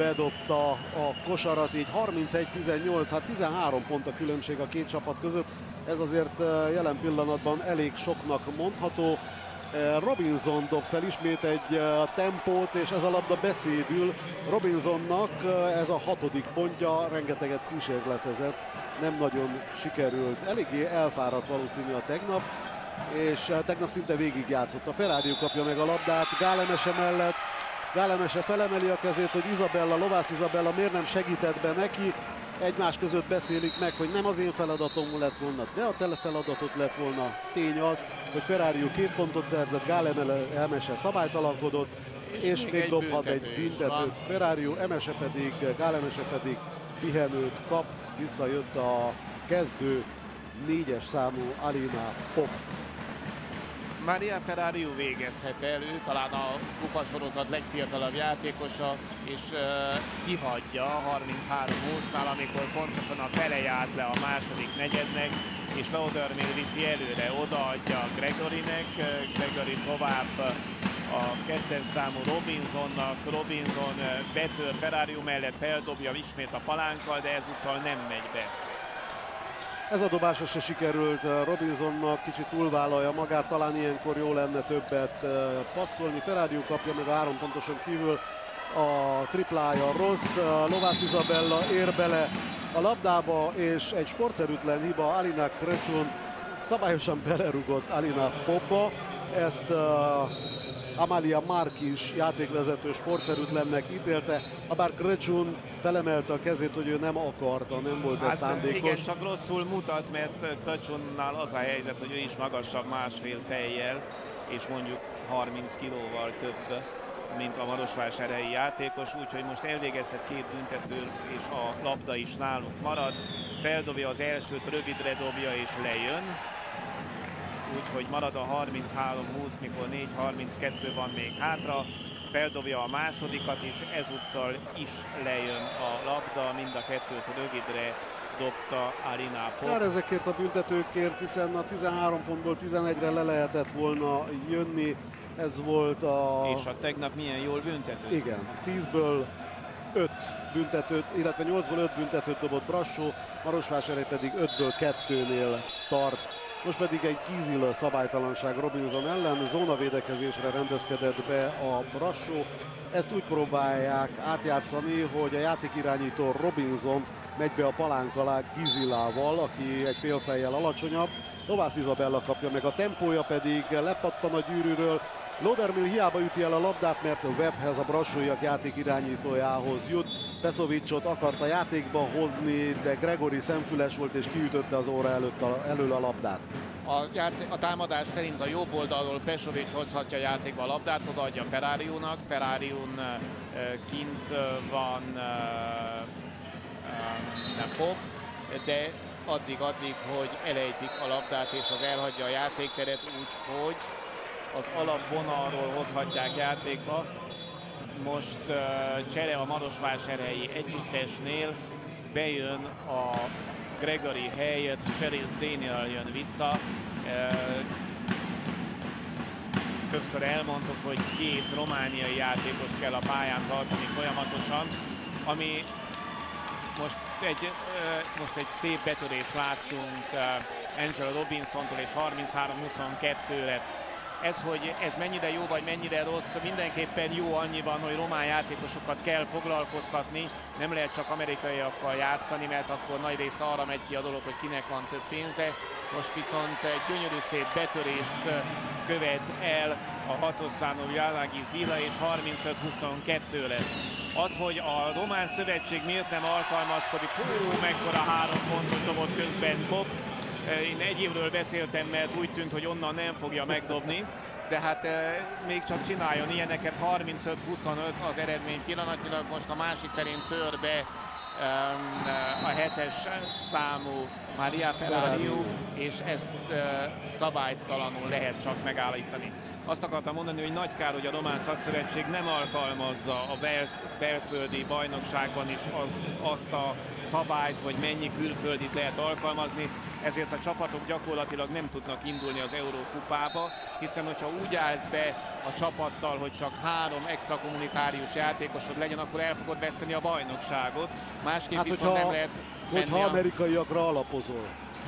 bedobta a kosarat, így 31-18, hát 13 pont a különbség a két csapat között. Ez azért jelen pillanatban elég soknak mondható. Robinson dob fel ismét egy tempót, és ez a labda beszédül. Robinsonnak ez a 6. pontja, rengeteget kísérletezett, nem nagyon sikerült. Eléggé elfáradt valószínű a tegnap, és tegnap szinte végigjátszott. A Ferrari kapja meg a labdát Gálemese mellett. Gálemese felemeli a kezét, hogy Lovász Izabella miért nem segített be neki. Egymás között beszélik meg, hogy nem az én feladatom lett volna, de a tele feladatot lett volna. Tény az, hogy Ferrari 2 pontot szerzett, Gálemese szabálytalankodott, és még dobhat egy büntetőt. Ferrari, Gálemese pedig pihenőt kap, visszajött a kezdő 4-es számú Alina Pop. Maria Ferrari végezhet el, ő talán a kupasorozat legfiatalabb játékosa, és kihagyja 33-20-nál, amikor pontosan a fele járt le a második negyednek, és Laudermill viszi előre, odaadja Gregorynek, Gregory tovább a 2-es számú Robinsonnak, Robinson betör Ferrari mellett, feldobja ismét a palánkkal, de ezúttal nem megy be. Ez a dobása se sikerült Robinsonnak, kicsit túlvállalja magát, talán ilyenkor jó lenne többet passzolni. Ferrari kapja meg a 3 pontoson kívül, a triplája rossz, Lovász Izabella ér bele a labdába, és egy sportszerűtlen hiba, Alina Crăciun szabályosan belerugott Alina Popba. Ezt Amalia Markis játékvezető sportszerűtlennek ítélte, habár Crăciun felemelte a kezét, hogy ő nem akarta, nem volt ez szándékos. Igen, csak rosszul mutat, mert Crăciunnál az a helyzet, hogy ő is magasabb másfél fejjel, és mondjuk 30 kilóval több, mint a marosvásárhelyi játékos, úgyhogy most elvégezhet 2 büntető, és a labda is náluk marad. Feldobja az elsőt, rövidre dobja és lejön. Úgyhogy marad a 33-20, mikor 4-32 van még hátra. Feldobja a másodikat is, ezúttal is lejön a labda, mind a 2-t rövidre dobta Alina Pop. Kár ezekért a büntetőkért, hiszen a 13 pontból 11-re le lehetett volna jönni. Ez volt a... És a tegnap milyen jól büntető. Igen, 10-ből 5 büntetőt, illetve 8-ból 5 büntetőt dobott Brassó, Marosvásárhely pedig 5-ből 2-nél tart. Most pedig egy Gizila szabálytalanság Robinson ellen, zónavédekezésre rendezkedett be a Brassó. Ezt úgy próbálják átjátszani, hogy a játékirányító Robinson megy be a palánk alá Gizilával, aki egy félfejjel alacsonyabb. Lovász Izabella kapja meg, a tempója pedig lepattan a gyűrűről. Laudermill hiába üti el a labdát, mert a Webbhez, a brassóiak játékirányítójához jut. Pesovicsot akarta játékba hozni, de Gregory szemfüles volt és kiütötte az óra elől a labdát. A támadás szerint a jobb oldalról Pesovics hozhatja játékba a labdát, odaadja Ferrariunak. Ferrariun kint van Pop, de addig, hogy elejtik a labdát és az elhagyja a játékteret, úgyhogy az alapvonalról hozhatják játékba. Most csere a marosvásárhelyi együttesnél, bejön a Gregory helyett, Cheris Daniel jön vissza. Többször elmondtuk, hogy 2 romániai játékost kell a pályán tartani folyamatosan, ami most egy szép betörést láttunk Angela Robinsontól, és 33-22 lett. Hogy ez mennyire jó vagy mennyire rossz, mindenképpen jó annyiban, hogy román játékosokat kell foglalkoztatni, nem lehet csak amerikaiakkal játszani, mert akkor nagy részt arra megy ki a dolog, hogy kinek van több pénze. Most viszont egy gyönyörű szép betörést követ el a 6-os számú Jalagi Zila, és 35-22 lett. Az, hogy a román szövetség miért nem alkalmazkodik, mekkora 3 pontot dobott közben Bob. Én egy évről beszéltem, mert úgy tűnt, hogy onnan nem fogja megdobni, de hát még csak csináljon ilyeneket. 35-25 az eredmény pillanatnyilag, most a másik felén tör be a 7-es számú Maria Ferrari, és ezt szabálytalanul lehet csak megállítani. Azt akartam mondani, hogy nagy kár, hogy a román szakszövetség nem alkalmazza a belföldi bajnokságban is azt a szabályt, hogy mennyi külföldit lehet alkalmazni, ezért a csapatok gyakorlatilag nem tudnak indulni az Eurókupába, hiszen hogyha úgy állsz be a csapattal, hogy csak 3 extrakommunitárius játékosod legyen, akkor el fogod veszteni a bajnokságot. Másképp viszont nem lehet menni. Hogyha amerikaiakra alapozol.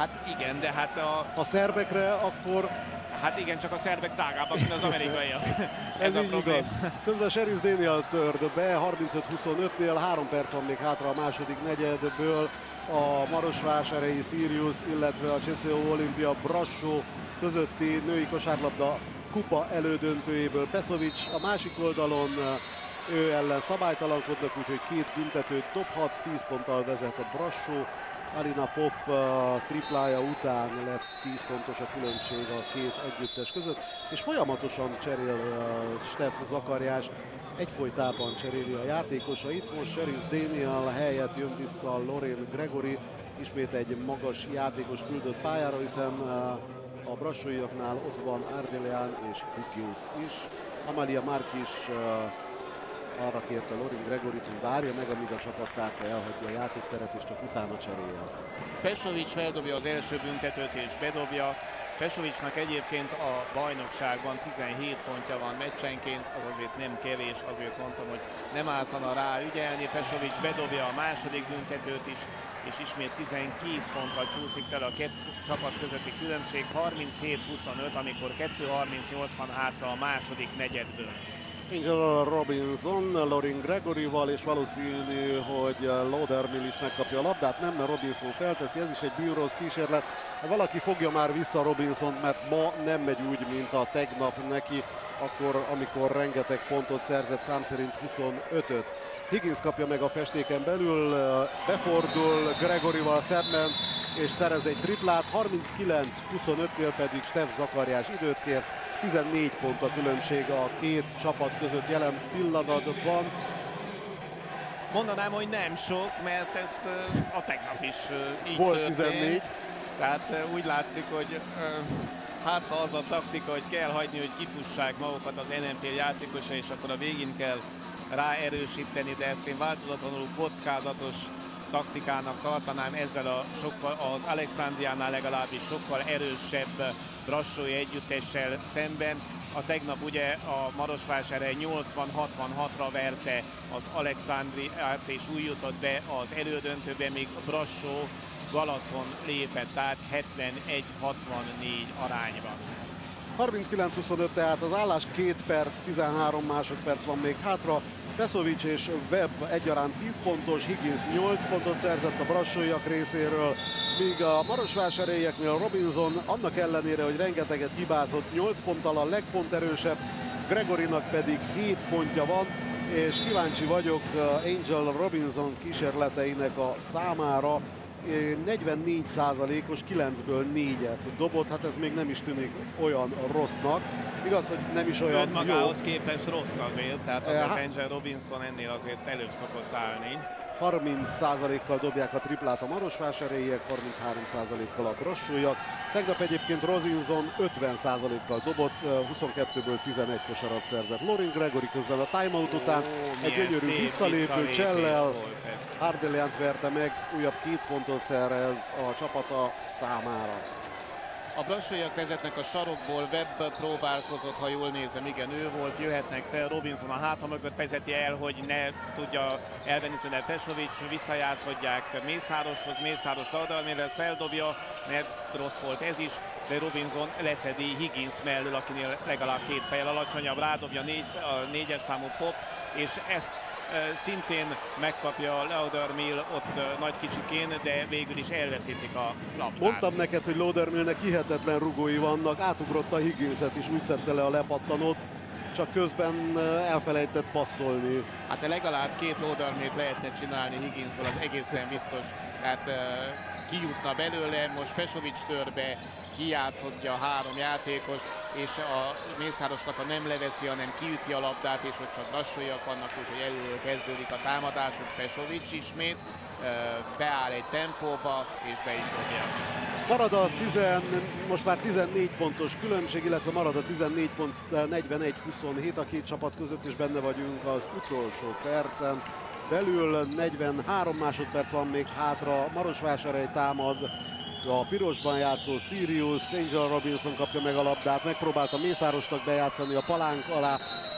Hát igen, de hát a szerbekre akkor... Hát igen, csak a szerbek drágábbak, mint az amerikaiak. Ez így igaz. Közben Sheriff Daniel tört be 35-25-nél, 3 perc van még hátra a második negyedből. A marosvásárhelyi Sirius, illetve a Cseszó Olimpia Brassó közötti női kosárlabda kupa elődöntőjéből Pesovic. A másik oldalon ő ellen szabálytalankodnak, úgyhogy 2 büntetőt dobhat, 10 ponttal vezet a Brassó. Alina Pop triplája után lett 10 pontos a különbség a két együttes között, és folyamatosan cserél Steff Zakariás, egyfolytában cseréli a játékosait. Most Sheriff Daniel helyett jön vissza Lorraine Gregory, ismét egy magas játékos küldött pályára, hiszen a brassóiaknál ott van Ardelean és Higgins is. Amalia Markis arra kérte Lorraine Gregoryt, hogy várja meg, amíg a csapattársa elhagyja a játékteret, és csak utána cserél. Pesovic feldobja az első büntetőt és bedobja. Pesovicnak egyébként a bajnokságban 17 pontja van meccsenként, az azért nem kevés, azért mondtam, hogy nem álltana rá ügyelni. Pesovic bedobja a második büntetőt is, és ismét 12 ponttal csúszik fel a két csapat közötti különbség, 37-25, amikor 2:38 van hátra a második negyedből. Angel Robinson Lorraine Gregoryval, és valószínű, hogy Laudermill is megkapja a labdát, nem, mert Robinson felteszi, ez is egy bűrrossz kísérlet. Valaki fogja már vissza Robinsont, mert ma nem megy úgy, mint a tegnap neki, akkor, amikor rengeteg pontot szerzett, szám szerint 25-öt. Higgins kapja meg a festéken belül, befordul Gregoryval szemben, és szerez egy triplát, 39-25-nél pedig Steff Zakariás időt kér. 14 pont a különbség a két csapat között jelen pillanatban. Mondanám, hogy nem sok, mert ez a tegnap is így volt történt. 14. Tehát úgy látszik, hogy hát ha az a taktika, hogy kell hagyni, hogy kifussák magukat az NFL játékosa, és akkor a végén kell ráerősíteni, de ezt én változatlanul kockázatos taktikának tartanám, ezzel a sokkal, az Alexandriánál legalábbis sokkal erősebb brassói együttessel szemben. A tegnap ugye a Marosvásárhely 80-66-ra verte az Alexandriát, és úgy jutott be az elődöntőbe, míg Brassó Galaton lépett át 71-64 arányban. 39-25 tehát az állás, 2 perc, 13 másodperc van még hátra. Pesovic és Webb egyaránt 10 pontos, Higgins 8 pontot szerzett a brassóiak részéről, míg a marosvásárhelyieknél Robinson annak ellenére, hogy rengeteget hibázott, 8 ponttal a legponterősebb, Gregorynak pedig 7 pontja van, és kíváncsi vagyok Angel Robinson kísérleteinek a számára. 44%-os, 9-ből 4-et dobott, hát ez még nem is tűnik olyan rossznak. Igaz, hogy nem is olyan jó. Magához képest rossz azért, tehát az Angel Robinson ennél azért előbb szokott állni. 30%-kal dobják a triplát a marosvásárhelyiek, 33%-kal a brassóiak. Tegnap egyébként Robinson 50%-kal dobott, 22-ből 11 kosarat szerzett. Lorraine Gregory közben a timeout után egy gyönyörű visszalépő csellel Ardeleant verte meg, újabb 2 pontot szerez a csapata számára. A brassóiak vezetnek a sarokból, Webb próbálkozott, ha jól nézem, igen, ő volt, jöhetnek fel, Robinson a háta mögött vezeti el, hogy ne tudja elvenni tőle Pesovic, visszajátszodják Mészároshoz, Mészáros Laudermillre, ezt feldobja, mert rossz volt ez is, de Robinson leszedi Higgins mellől, akinél legalább 2 fejjel alacsonyabb, rádobja a 4-es számú Pop, és ezt szintén megkapja Laudermill ott nagy kicsikén, de végül is elveszítik a labdát. Mondtam neked, hogy Laudermillnek hihetetlen rugói vannak, átugrott a Higginset is, úgy szedte le a lepattanót, csak közben elfelejtett passzolni. Hát legalább 2 Laudermillt lehetne csinálni Higginsből, az egészen biztos. Tehát kijutna belőle, most Pesovic tör be, kijátszodja 3 játékos, és a Mészárosnak a nem leveszi, hanem kiüti a labdát, és ott csak brassóiak vannak, úgyhogy elől kezdődik a támadásuk. Pesovic ismét beáll egy tempóba, és be is dobja. Marad a most már 14 pontos különbség, illetve marad a 14 pont, 41-27 a két csapat között, és benne vagyunk az utolsó percen. Belül 43 másodperc van még hátra, Marosvásárhely támad, a pirosban játszó Sirius, Angel Robinson kapja meg a labdát, megpróbálta Mészárosnak bejátszani a palánk alá,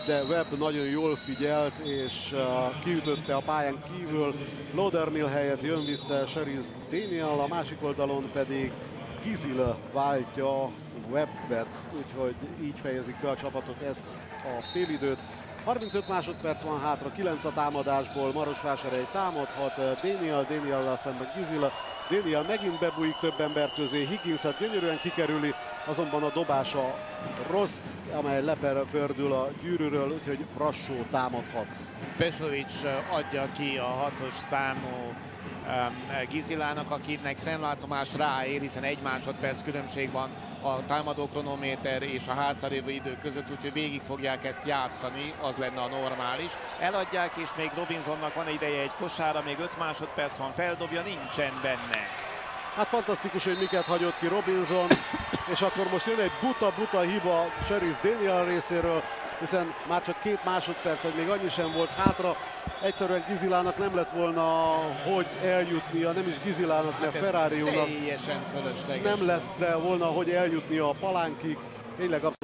de Webb nagyon jól figyelt, és kiütötte a pályán kívül. Laudermill helyett jön vissza Cherise Daniel, a másik oldalon pedig Gizila váltja Webbet, úgyhogy így fejezik be a csapatok ezt a félidőt. 35 másodperc van hátra, 9 a támadásból, Marosvásárhely támadhat, Daniel-lal szemben Gizila. Daniel megint bebújik több ember közé, Higginset gyönyörűen kikerüli, azonban a dobása rossz, amely lepördül a gyűrűről, úgyhogy Brassó támadhat. Pesovic adja ki a 6-os számú Gizilának, akinek szemlátomás ráér, hiszen 1 másodperc különbség van a támadó kronométer és a hátralévő idő között, úgyhogy végig fogják ezt játszani, az lenne a normális. Eladják, és még Robinsonnak van ideje egy kosára, még 5 másodperc van, feldobja, nincsen benne. Hát fantasztikus, hogy miket hagyott ki Robinson, és akkor most jön egy buta hiba Cherise Daniel részéről, hiszen már csak 2 másodperc, vagy még annyi sem volt hátra. Egyszerűen Gizilának nem lett volna hogy eljutnia, nem is Gizilának, de Ferrariónak teljesen fölösleges. nem lett volna hogy eljutnia a palánkig. Tényleg abszolút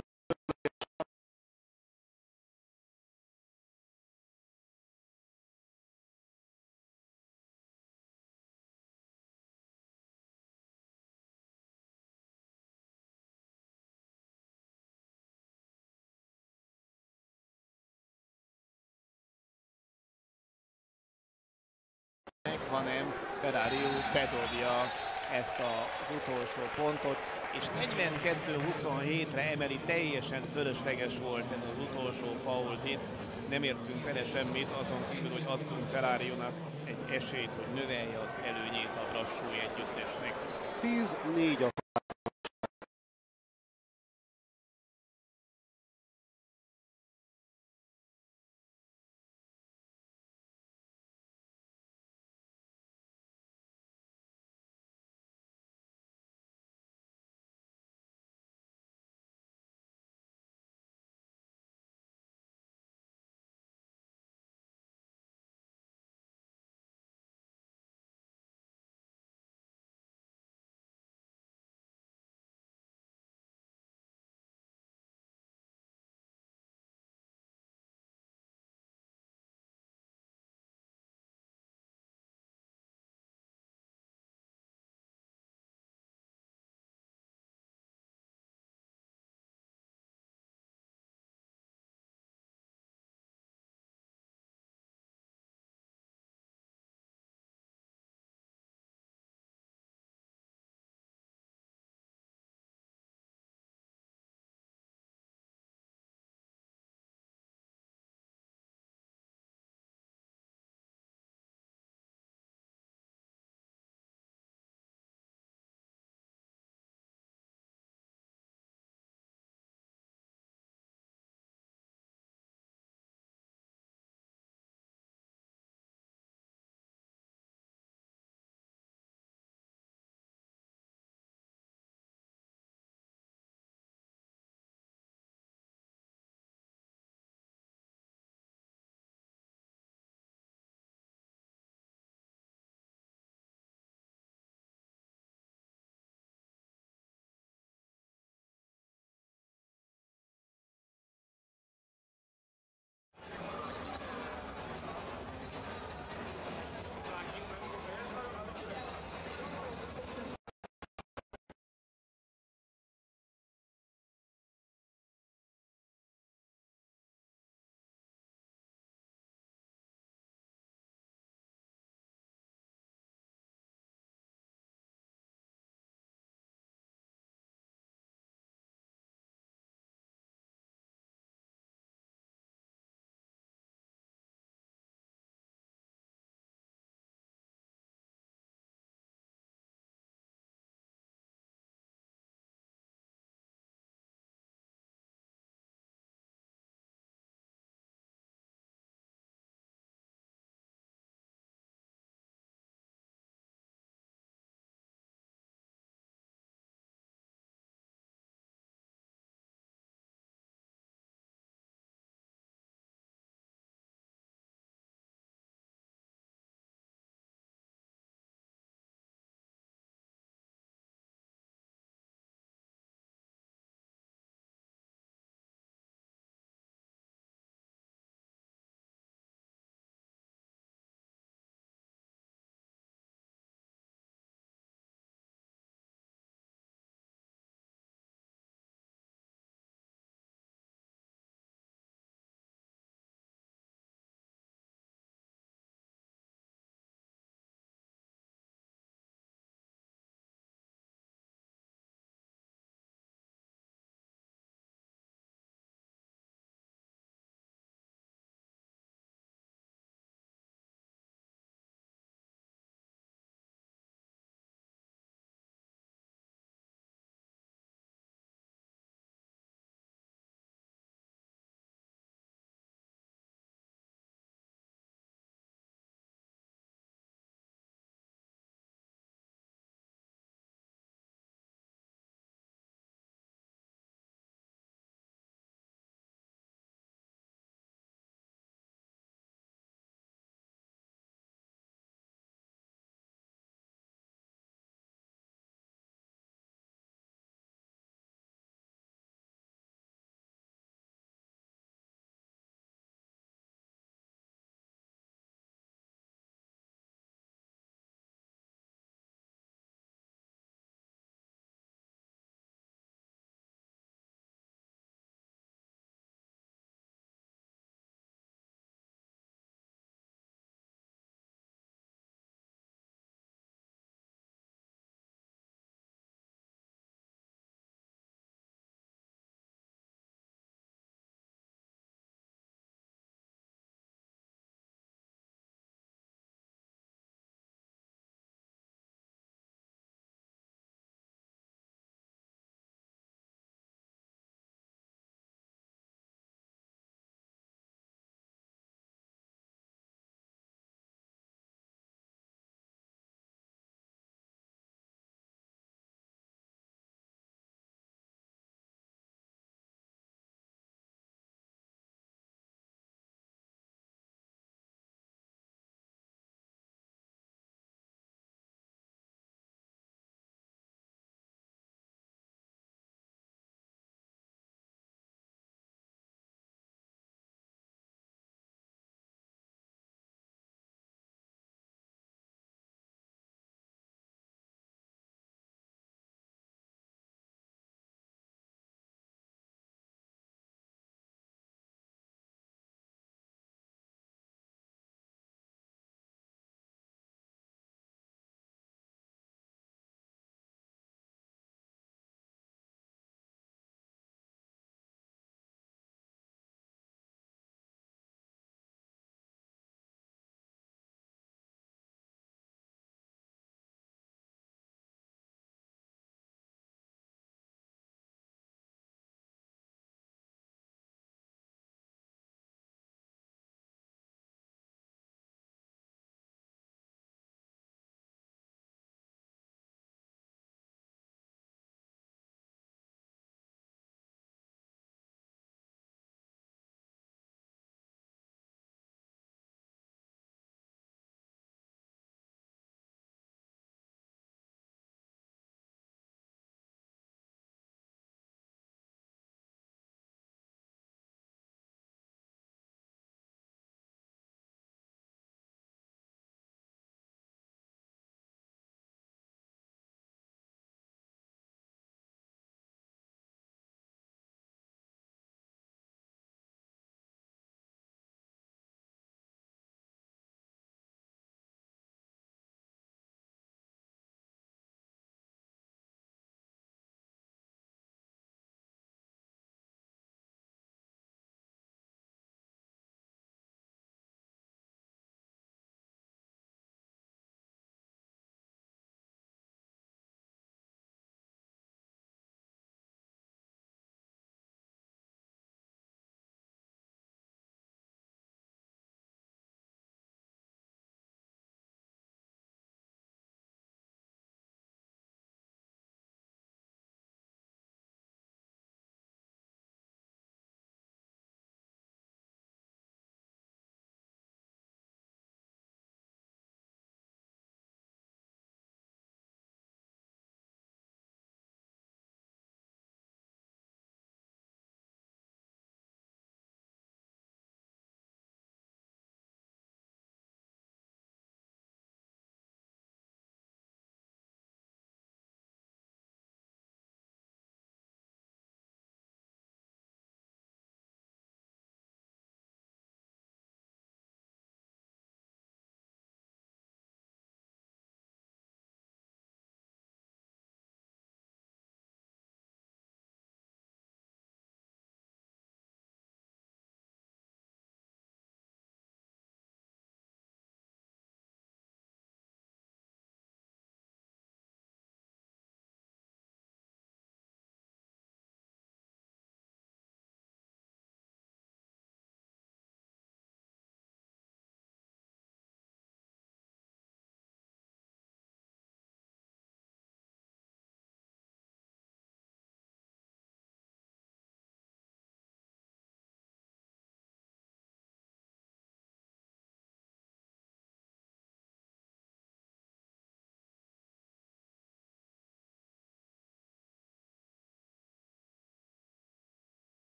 hanem Ferrari bedobja ezt az utolsó pontot, és 42-27-re emeli, teljesen fölösleges volt ez az utolsó fault itt. Nem értünk vele semmit, azon kívül, hogy adtunk Ferrariónak egy esélyt, hogy növelje az előnyét a Brassó együttesnek. 10-4 a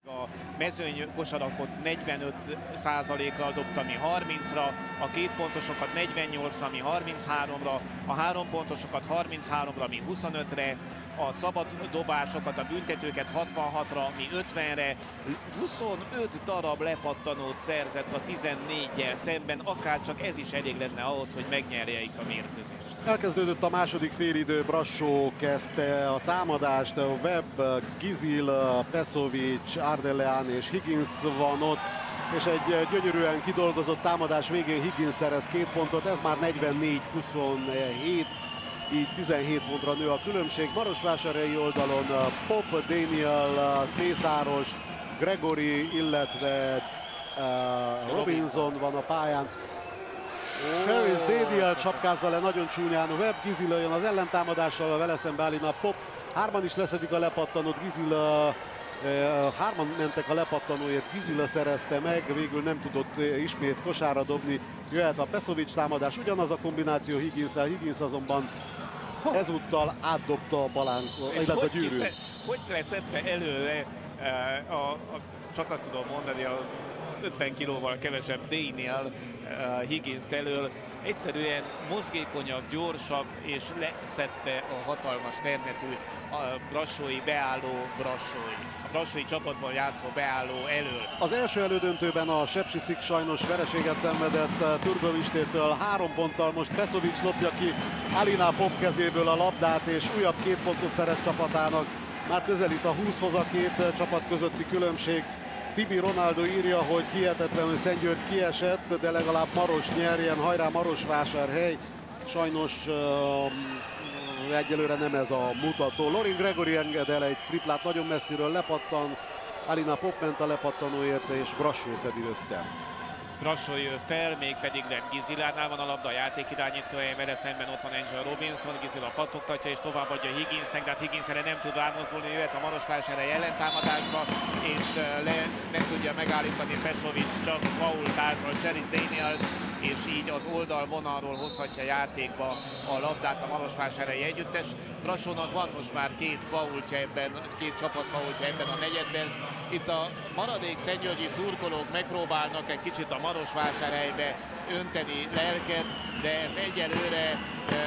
A mezőny kosarakot 45%-kal dobta, ami 30-ra, a 2 pontosokat 48-ra, ami 33-ra, a 3 pontosokat 33-ra, ami 25-re, a szabad dobásokat, a büntetőket 66-ra, ami 50-re, 25 darab lepattanót szerzett a 14-jel szemben, akárcsak ez is elég lenne ahhoz, hogy megnyerje itt a mérkőzést. Elkezdődött a második félidő, Brassó kezdte a támadást, Webb, Gizil, Pesovic, Ardelleán és Higgins van ott, és egy gyönyörűen kidolgozott támadás végén Higgins szerez 2 pontot, ez már 44-27, így 17 pontra nő a különbség. Marosvásárhelyi oldalon Pop, Daniel, Mészáros, Gregory, illetve Robinson van a pályán. Ferris Daniel csapkázza le nagyon csúnyán, Webb, Gizil jön az ellentámadással, vele szembe Alina Pop. Hárman is leszedik a lepattanót, Gizil, hárman mentek a lepattanóért, Gizil szerezte meg, végül nem tudott ismét kosárra dobni, jöhet a Pesovic támadás, ugyanaz a kombináció Higgins-el, Higgins azonban ezúttal átdobta a palánkot, illetve a gyűrűt. Hogy leszette előre, csak azt tudom mondani, a 50 kilóval kevesebb Daniel Higgins elől, egyszerűen mozgékonyabb, gyorsabb, és leszette a hatalmas termetű brassói beálló Brassói. A brassói csapatban játszó beálló elől. Az első elődöntőben a Sepsiszik sajnos vereséget szenvedett Turgovistétől, 3 ponttal most Pesovic lopja ki Alina Pop kezéből a labdát, és újabb 2 pontot szerez csapatának. Már közelít a 20-hoz a két csapat közötti különbség. Tibi Ronaldo írja, hogy hihetetlenül Szentgyörgy kiesett, de legalább Maros nyerjen, hajrá Marosvásárhely. Sajnos egyelőre nem ez a mutató. Lorin Gregory enged el egy triplát, nagyon messziről lepattan, Alina Pop ment a lepattanóért, és Brassó szedi össze. Brassó jön fel, mégpedig nem Gizilánál van a labda, a játékirányító helyen, vele szemben ott van Angel Robinson, Gizila pattogtatja és továbbadja Higginsnek, de hát Higgins erre nem tud rámozdulni, jöhet a Marosvásárhely ellentámadásba, és nem tudja megállítani Pesovic, csak fault által Charis Daniel, és így az oldalvonalról hozhatja játékba a labdát a Marosvásárhelyi együttes. Brassónak van most már 2 faultja ebben, 2 csapat faultja ebben a negyedben. Itt a maradék szentgyörgyi szurkolók megpróbálnak egy kicsit a Marosvásárhelybe önteni lelket, de ez egyelőre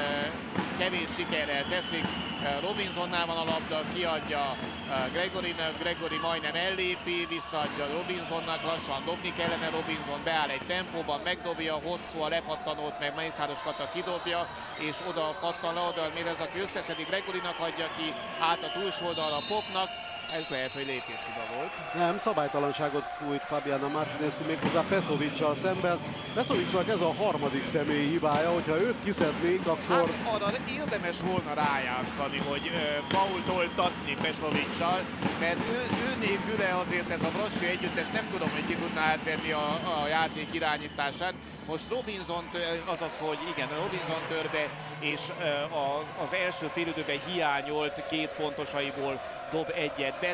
kevés sikerrel teszik. Robinsonnál van a labda, kiadja Gregorynak, Gregory majdnem ellépi, visszaadja Robinsonnak, lassan dobni kellene, Robinson beáll egy tempóban, megdobja, hosszú a lepattanót, meg Mészáros Kata kidobja, és oda pattan le, oda Mérez, aki összeszedi, Gregorynak adja ki, át a túlsó oldalra Popnak. Ez lehet, hogy lépéshiba volt. Nem, szabálytalanságot fújt Fabiana Martinezcu méghozzá Pesovic-sal szemben. Pesovicnak ez a harmadik személyi hibája, hogyha őt kiszednék, akkor... Hát arra érdemes volna rájátszani, hogy fault oltatni Pesovic-sal, mert ő nélküle azért ez a Brassó együttes nem tudom, hogy ki tudná átvenni a játék irányítását. Most Robinson, azaz, hogy igen, Robinson törbe, és az első félidőben hiányolt 2 pontosaiból dob egyet be.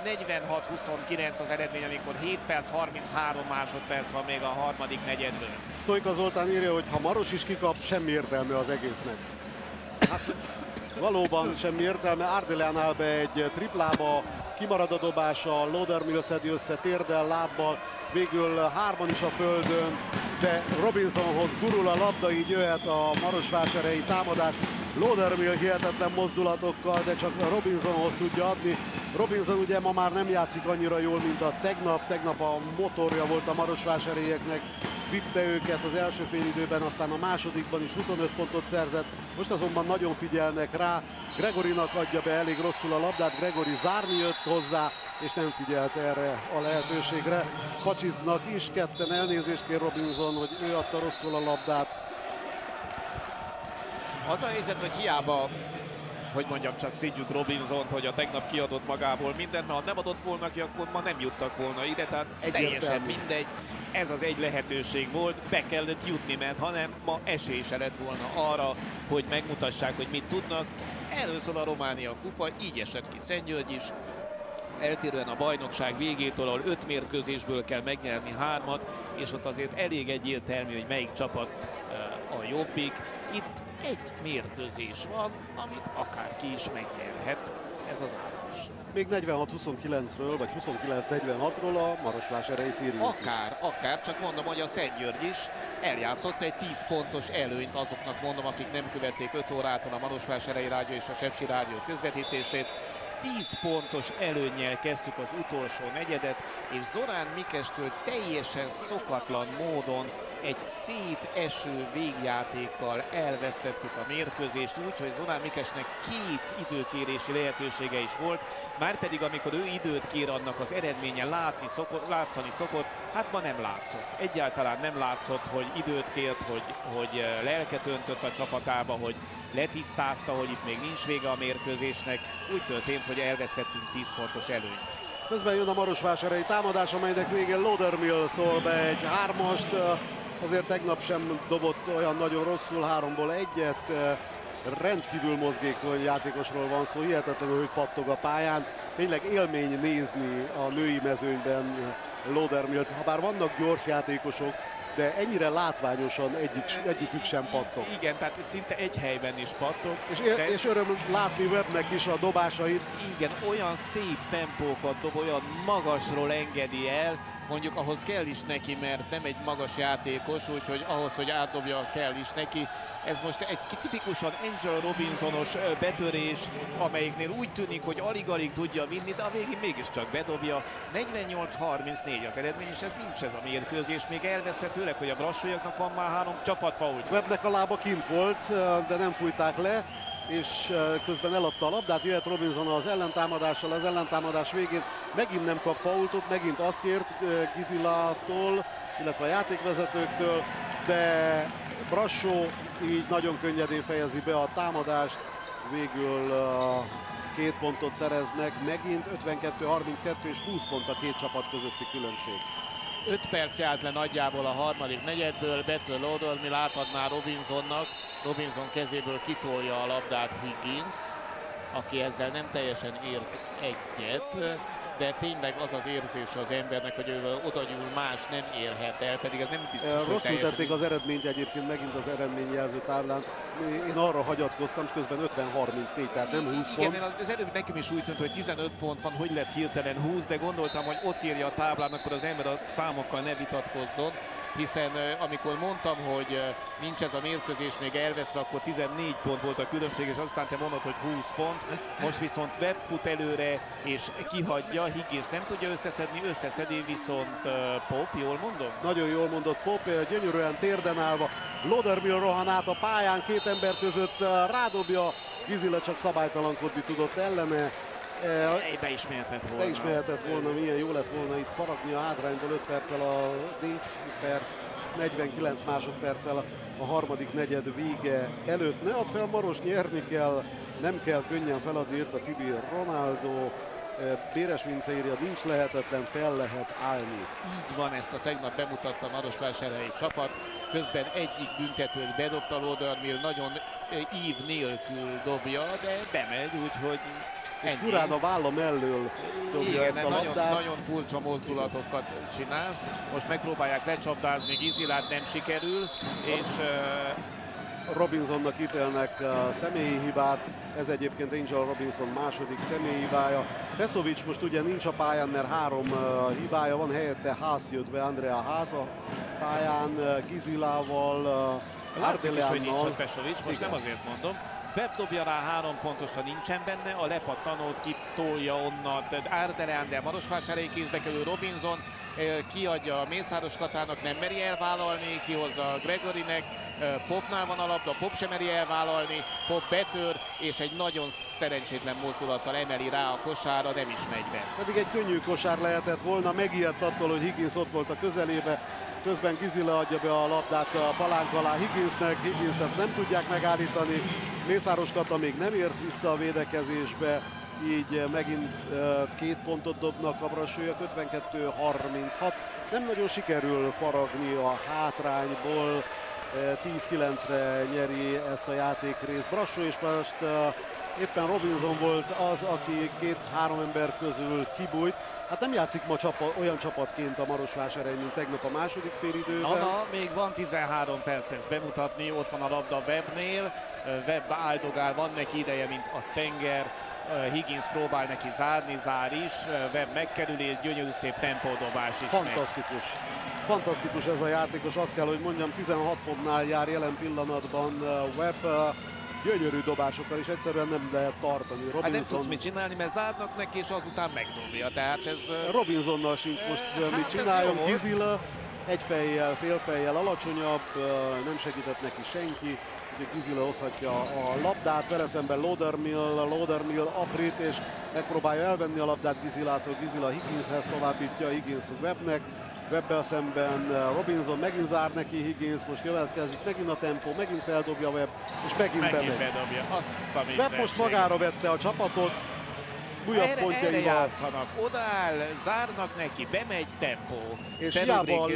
46-29 az eredmény, amikor 7 perc 33 másodperc van még a harmadik negyedből. Sztojka Zoltán írja, hogy ha Maros is kikap, semmi értelme az egésznek. Hát, valóban semmi értelme. Ardelleán be egy triplába, kimarad a dobása, Laudermill szedi össze térdel, lábbal, végül 3 is a földön, de Robinsonhoz gurul a labda, így jöhet a Marosvásárhelyi támadás. Laudermill hihetetlen mozdulatokkal, de csak Robinsonhoz tudja adni. Robinson ugye ma már nem játszik annyira jól, mint a tegnap a motorja volt a marosvásárhelyieknek, vitte őket az első félidőben, aztán a másodikban is 25 pontot szerzett, most azonban nagyon figyelnek rá, Gregorynak adja be elég rosszul a labdát, Gregory zárni jött hozzá, és nem figyelt erre a lehetőségre. Pacsiznak is, ketten elnézést kér Robinson, hogy ő adta rosszul a labdát. Az a helyzet, hogy hiába, hogy mondjam, csak szidjuk Robinsont, hogy a tegnap kiadott magából mindent, ha nem adott volna ki, akkor ma nem juttak volna ide, tehát teljesen mindegy. Ez az egy lehetőség volt, be kellett jutni, mert hanem ma esély se lett volna arra, hogy megmutassák, hogy mit tudnak. Erről szól a Románia kupa, így esett ki Szentgyörgy is. Eltérően a bajnokság végétől, ahol 5 mérkőzésből kell megnyerni 3-at, és ott azért elég egyértelmű, hogy melyik csapat a jobbik. Itt egy mérkőzés van, amit akárki is megnyerhet. Ez az állat. Még 46-29-ről, vagy 29-46-ról a Marosvásárhelyi Sirius. Akár, csak mondom, hogy a Szentgyörgy is eljátszott egy 10 pontos előnyt azoknak, mondom, akik nem követték 5 órától a Marosvásárhelyi Rádió és a Sepsi Rádió közvetítését. 10 pontos előnnyel kezdtük az utolsó negyedet, és Zorán Mikestől teljesen szokatlan módon egy széteső végjátékkal elvesztettük a mérkőzést, úgyhogy Zorán Mikesnek 2 időkérési lehetősége is volt, márpedig amikor ő időt kér, annak az eredménye látszani szokott, hát ma nem látszott. Egyáltalán nem látszott, hogy időt kért, hogy lelket öntött a csapatába, hogy letisztázta, hogy itt még nincs vége a mérkőzésnek. Úgy történt, hogy elvesztettünk 10 pontos előnyt. Közben jön a Marosvásárhelyi támadás, amelynek végén Laudermill szól be egy 3-ast. Azért tegnap sem dobott olyan nagyon rosszul, 3-ból 1-et. Rendkívül mozgékony játékosról van szó, hihetetlenül, hogy pattog a pályán. Tényleg élmény nézni a női mezőnyben Laudermillt. Habár vannak gyors játékosok, de ennyire látványosan egyikük sem pattog. Igen, tehát szinte egy helyben is pattog. És öröm látni Webbnek is a dobásait. Igen, olyan szép tempókat dob, olyan magasról engedi el. Mondjuk ahhoz kell is neki, mert nem egy magas játékos, úgyhogy ahhoz, hogy átdobja, kell is neki. Ez most egy tipikusan Angel Robinsonos betörés, amelyiknél úgy tűnik, hogy alig-alig tudja vinni, de a végén mégiscsak bedobja. 48-34 az eredmény, és ez nincs ez a mérkőzés, még elveszve, főleg, hogy a brassóiaknak van már 3 csapatfault. Webbnek a lába kint volt, de nem fújták le, és közben eladta a labdát, jöhet Robinson az ellentámadással, az ellentámadás végén megint nem kap faultot, megint azt kért Gizilától, illetve a játékvezetőktől, de Brassó így nagyon könnyedén fejezi be a támadást, végül 2 pontot szereznek, megint 52-32 és 20 pont a két csapat közötti különbség. 5 perc járt le nagyjából a harmadik negyedből, Betől Laudermill átadná Robinsonnak. Robinson kezéből kitolja a labdát Higgins, aki ezzel nem teljesen ért egyet, de tényleg az az érzése az embernek, hogy ő odanyúl, más nem érhet el, pedig ez nem biztos, rosszul tették az eredményt egyébként megint az eredményjelző táblán. Én arra hagyatkoztam, közben 50-34, tehát nem 20 pont. Igen, az előbb nekem is úgy tűnt, hogy 15 pont van, hogy lett hirtelen 20, de gondoltam, hogy ott írja a táblán, akkor az ember a számokkal ne vitatkozzon, hiszen amikor mondtam, hogy nincs ez a mérkőzés még elveszve, akkor 14 pont volt a különbség, és aztán te mondod, hogy 20 pont. Most viszont Webb fut előre, és kihagyja, Higgins nem tudja összeszedni, összeszedi viszont Pop, jól mondom? Nagyon jól mondott Pop, gyönyörűen térden állva. Laudermill rohan át a pályán, 2 ember között rádobja, Gizila csak szabálytalankodni tudott ellene. Beismerhetett volna, milyen jó lett volna itt faragni a hátrányból 5 perccel a 4 perc, 49 másodperccel a harmadik negyed vége előtt. Ne add fel, Maros, nyerni kell, nem kell könnyen feladni, írt a Tibi Ronaldo. Béres Vince írja, nincs lehetetlen, fel lehet állni. Így van, ezt a tegnap bemutatta a Marosvásárhelyi csapat. Közben egyik büntetőt bedobta Laudermill, nagyon ív nélkül dobja, de bemegy, úgyhogy és furán a válla mellől dobja ezt a labdát. Nagyon furcsa mozdulatokat csinál. Most megpróbálják lecsapdázni Gizilát, nem sikerül, és Robinsonnak ítélnek személyi hibát. Ez egyébként Angel Robinson második személyi hibája. Pesovic most ugye nincs a pályán, mert 3 hibája van, helyette Haas jött be, Andrea Haas a pályán, Gizilával, látszik is, hogy nincs a Pesovic, most igen. Nem azért mondom. Webb dobja rá 3 pontosan, nincsen benne, a lepattanót kitolja onnan. Ardelean, de Marosvásárhelyi kézbe kerül Robinson, kiadja a Mészáros Katának, nem meri elvállalni, kihozza Gregorynek, Popnál van a labda, Pop sem meri elvállalni, Pop betör, és egy nagyon szerencsétlen mozdulattal emeli rá a kosárra, nem is megy be. Pedig egy könnyű kosár lehetett volna, megijedt attól, hogy Higgins ott volt a közelébe. Közben Gizila adja be a labdát a palánk alá Higginsnek, Higginset nem tudják megállítani. Mészáros Kata még nem ért vissza a védekezésbe, így megint 2 pontot dobnak a brassóiak, 52-36. Nem nagyon sikerül faragni a hátrányból, 10-9-re nyeri ezt a játékrészt Brassó, és most éppen Robinson volt az, aki 2-3 ember közül kibújt. Hát nem játszik ma olyan csapatként a Marosvásárhely, mint tegnap a második félidőben. Még van 13 perc ezt bemutatni, ott van a labda Webbnél. Webb áldogál, van neki ideje, mint a tenger. Higgins próbál neki zárni, zár is, Webb megkerülés, gyönyörű szép tempódobás is. Fantasztikus. Fantasztikus ez a játékos, azt kell, hogy mondjam, 16 pontnál jár jelen pillanatban Webb. Gyönyörű dobásokkal is egyszerűen nem lehet tartani. Robinson... Hát nem tudsz mit csinálni, mert zárnak neki, és azután megdobja. Tehát ez... Robinsonnal sincs most mit csináljon. Gizila egy fejjel, fél fejjel alacsonyabb, nem segített neki senki. Ugye Gizila hozhatja a labdát, vele szemben Laudermill aprít, és megpróbálja elvenni a labdát Gizilától. Gizila Higginshez továbbítja, Higgins Webbnek. Webbel szemben Robinson megint zár neki Higgins, most következik megint a tempó, megint feldobja Webb, és megint bedobja. Webb most magára vette a csapatot, újabb pontjaival. Játszanak, odaáll, zárnak neki, bemegy tempó. És hiába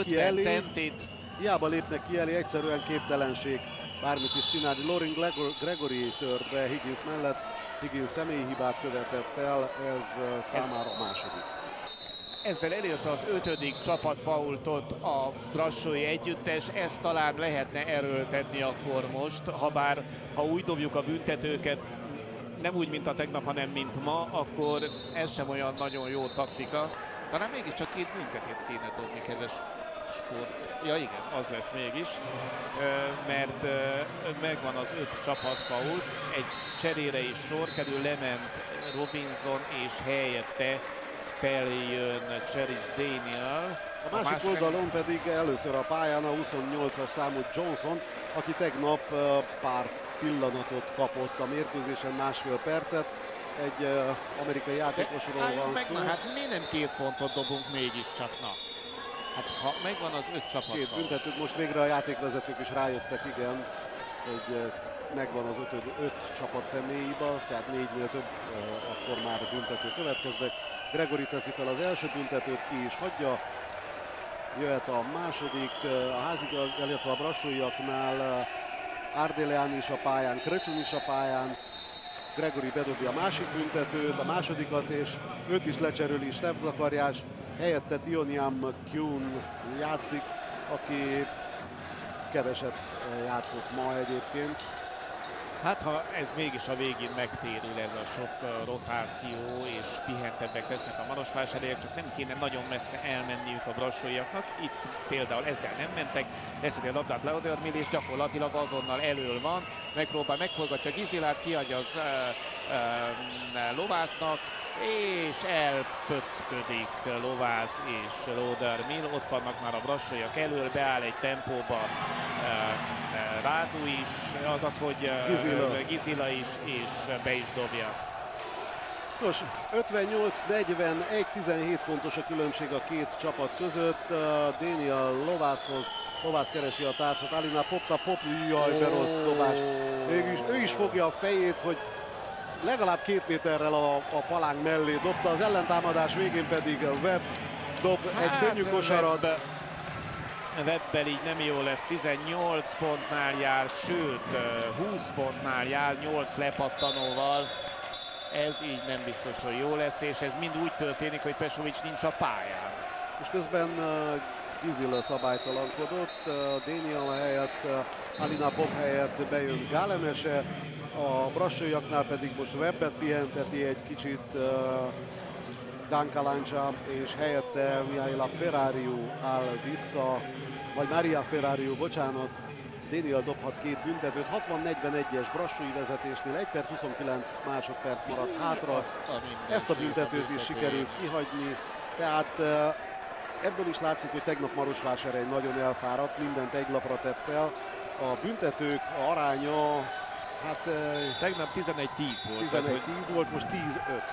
lépnek ki elé, egyszerűen képtelenség bármit is csinálni. Lorin Gregory tört be Higgins mellett, Higgins személyhibát követett el, ez számára a második. Ezzel elérte az 5. csapatfaultot a brassói együttes, ezt talán lehetne erőltetni akkor most, ha úgy dobjuk a büntetőket, nem úgy, mint a tegnap, hanem mint ma, akkor ez sem olyan nagyon jó taktika. Talán mégiscsak 2 büntetét kéne dobni, kedves sport. Ja igen, az lesz mégis, mert megvan az 5 csapatfault, egy cserére is sor kerül, lement Robinson és helyette feljön Cherish Daniel. A másik oldalon pedig először a pályán a 28-as számú Johnson, aki tegnap pár pillanatot kapott a mérkőzésen, másfél percet. Egy amerikai játékosról van szó. Hát miért nem 2 pontot dobunk mégiscsak? Na, hát ha megvan az 5 csapat. 2 büntetőt, most végre a játékvezetők is rájöttek, igen, hogy megvan az 5 csapat személyiba, tehát 4-nél több, akkor már büntető következnek. Gregory teszi fel az első büntetőt, ki is hagyja. Jöhet a második, a házigaz, illetve a brassóiaknál Ardelean is a pályán, Kröcsön is a pályán. Gregory bedobja a másik büntetőt, a másodikat, és őt is lecseröli Steph Zakariás. Helyette Tioniam Kuhn játszik, aki keveset játszott ma egyébként. Hát ha ez mégis a végén megtérül, ez a sok rotáció, és pihentebbek lesznek a marosvásárhelyek, csak nem kéne nagyon messze elmenniük a brassóiaknak. Itt például ezzel nem mentek, leszedi a labdát Laudermill, és gyakorlatilag azonnal elől van. Megforgatja Gizilát, kiadja az Lovásznak, és elpöcködik Lovász és Laudermill. Ott vannak már a brassóiak elől, beáll egy tempóba Rádu is, azaz, hogy Gizila is, és be is dobja. Nos, 58-41, 17 pontos a különbség a 2 csapat között. Daniel Lovászhoz, Lovász keresi a társat, Alina Pop, jaj, be rossz dobás. Ő is fogja a fejét, hogy legalább 2 méterrel a palánk mellé dobta, az ellentámadás végén pedig Webb dob egy könnyű kosarat. Webbel így nem jó lesz, 18 pontnál jár, sőt 20 pontnál jár, 8 lepattanóval. Ez így nem biztos, hogy jó lesz, és ez mind úgy történik, hogy Pesovic nincs a pályán. És közben Gizila szabálytalankodott, Daniel helyett, Alina Pop helyett bejön Gálemese, a brassóiaknál pedig most Webbet pihenteti egy kicsit Danka Lancia, és helyette Mihaela Ferrariu áll vissza, vagy Maria Ferrariu, bocsánat. Daniel dobhat 2 büntetőt, 60-41-es brassói vezetésnél 1 perc 29 másodperc maradt hátra. Ezt a büntetőt is sikerült kihagyni, tehát ebből is látszik, hogy tegnap Marosvásárhely nagyon elfáradt, mindent egy lapra tett fel. A büntetők aránya, hát tegnap 11-10 volt. 11-10 volt, most 10-5.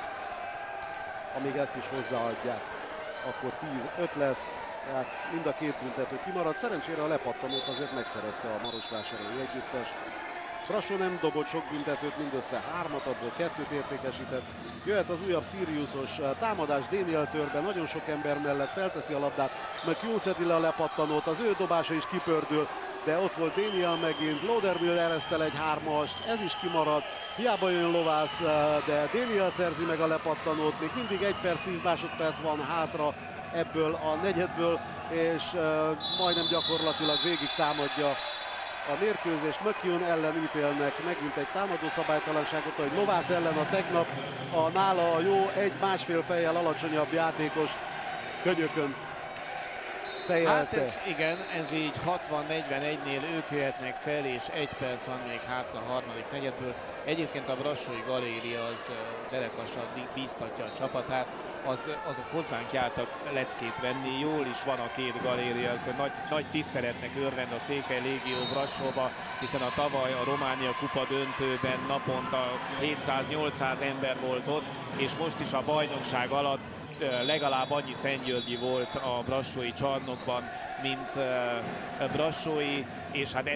Amíg ezt is hozzáadják, akkor 10-5 lesz, tehát mind a 2 büntető kimaradt. Szerencsére a lepattanót azért megszerezte a Marosvásárhelyi együttes. Brassó nem dobott sok büntetőt, mindössze 3-at, abból 2-t értékesített. Jöhet az újabb Siriusos támadás Daniel törbe, nagyon sok ember mellett felteszi a labdát, McCune szedi le a lepattanót, az ő dobása is kipördül, de ott volt Daniel megint, Laudermill eresztel egy 3-ast, ez is kimaradt. Hiába jön Lovász, de Daniel szerzi meg a lepattanót, még mindig 1 perc 10 másodperc van hátra ebből a negyedből, és majdnem gyakorlatilag végig támadja a mérkőzést. McKeown ellen ítélnek megint egy támadó szabálytalanságot, hogy Lovász ellen a tegnap a nála jó 1-1,5 fejjel alacsonyabb játékos könyökön fejelte. Hát igen, ez így 60-41-nél ők jöhetnek fel, és 1 perc van még hátra a harmadik negyedből. Egyébként a Brassói Galéria az derekasan bíztatja a csapatát. Azok hozzánk jártak leckét venni, jól is van a két galéria, nagy tiszteletnek örvend a Székely Légió Brassóba, hiszen a tavaly a Románia kupa döntőben naponta 700-800 ember volt ott, és most is a bajnokság alatt legalább annyi szentgyörgyi volt a brassói csarnokban, mint brassói, és hát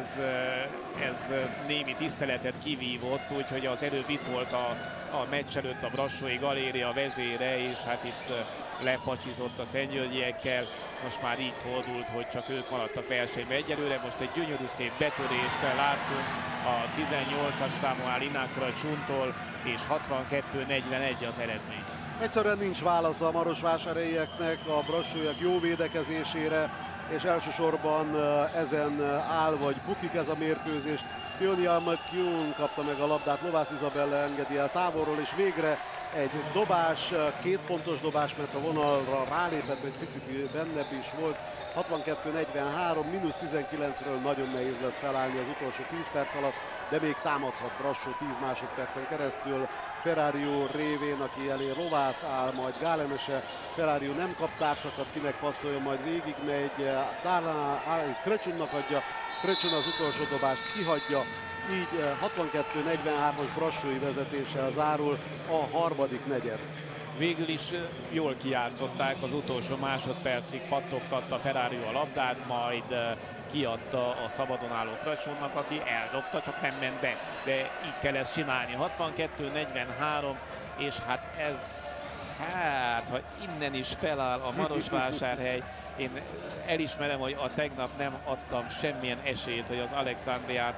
ez némi tiszteletet kivívott, úgyhogy az előbb itt volt a meccs előtt a Brassói Galéria vezére, és hát itt lepacsizott a szentgyörgyiekkel. Most már így fordult, hogy csak ők maradtak versenyben egyelőre. Most egy gyönyörű szép betörést látunk a 18-as számú Alinakra Csuntól, és 62-41 az eredmény. Egyszerűen nincs válasz a marosvásárhelyieknek a brassóiak jó védekezésére, és elsősorban ezen áll vagy bukik ez a mérkőzés. Fionia McKeown kapta meg a labdát, Lovász Izabella engedi el távolról, és végre egy dobás, 2 pontos dobás, mert a vonalra rálépett, egy picit bennebb is volt. 62-43, mínusz 19-ről nagyon nehéz lesz felállni az utolsó 10 perc alatt, de még támadhat Brassó 10 másodpercen keresztül. Ferrario révén, aki elé Lovász áll, majd Gálemese. Ferrario nem kap társakat, kinek passzolja, majd végigmegy. Kröcsünnak adja, Kröcsün az utolsó dobást kihagyja. Így 62-43-as brassói vezetéssel zárul a harmadik negyed. Végül is jól kijátszották, az utolsó másodpercig pattogtatta Ferrario a labdát, majd kiadta a szabadon álló Kröcsünnak, aki eldobta, csak nem ment be. De így kell ezt csinálni. 62-43, és hát ez, ha innen is feláll a Marosvásárhely, én elismerem, hogy a tegnap nem adtam semmilyen esélyt, hogy az Alexandria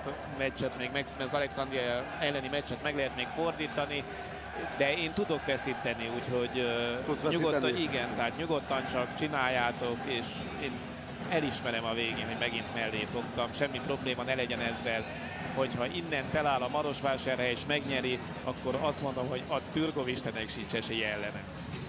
elleni meccset meg lehet még fordítani, de én tudok veszíteni, úgyhogy nyugodtan csak csináljátok, és én elismerem a végén, hogy megint mellé fogtam, semmi probléma ne legyen ezzel. Hogyha innen feláll a Marosvásárhely és megnyeri, akkor azt mondom, hogy a Türgovistenek sincs esélye ellene.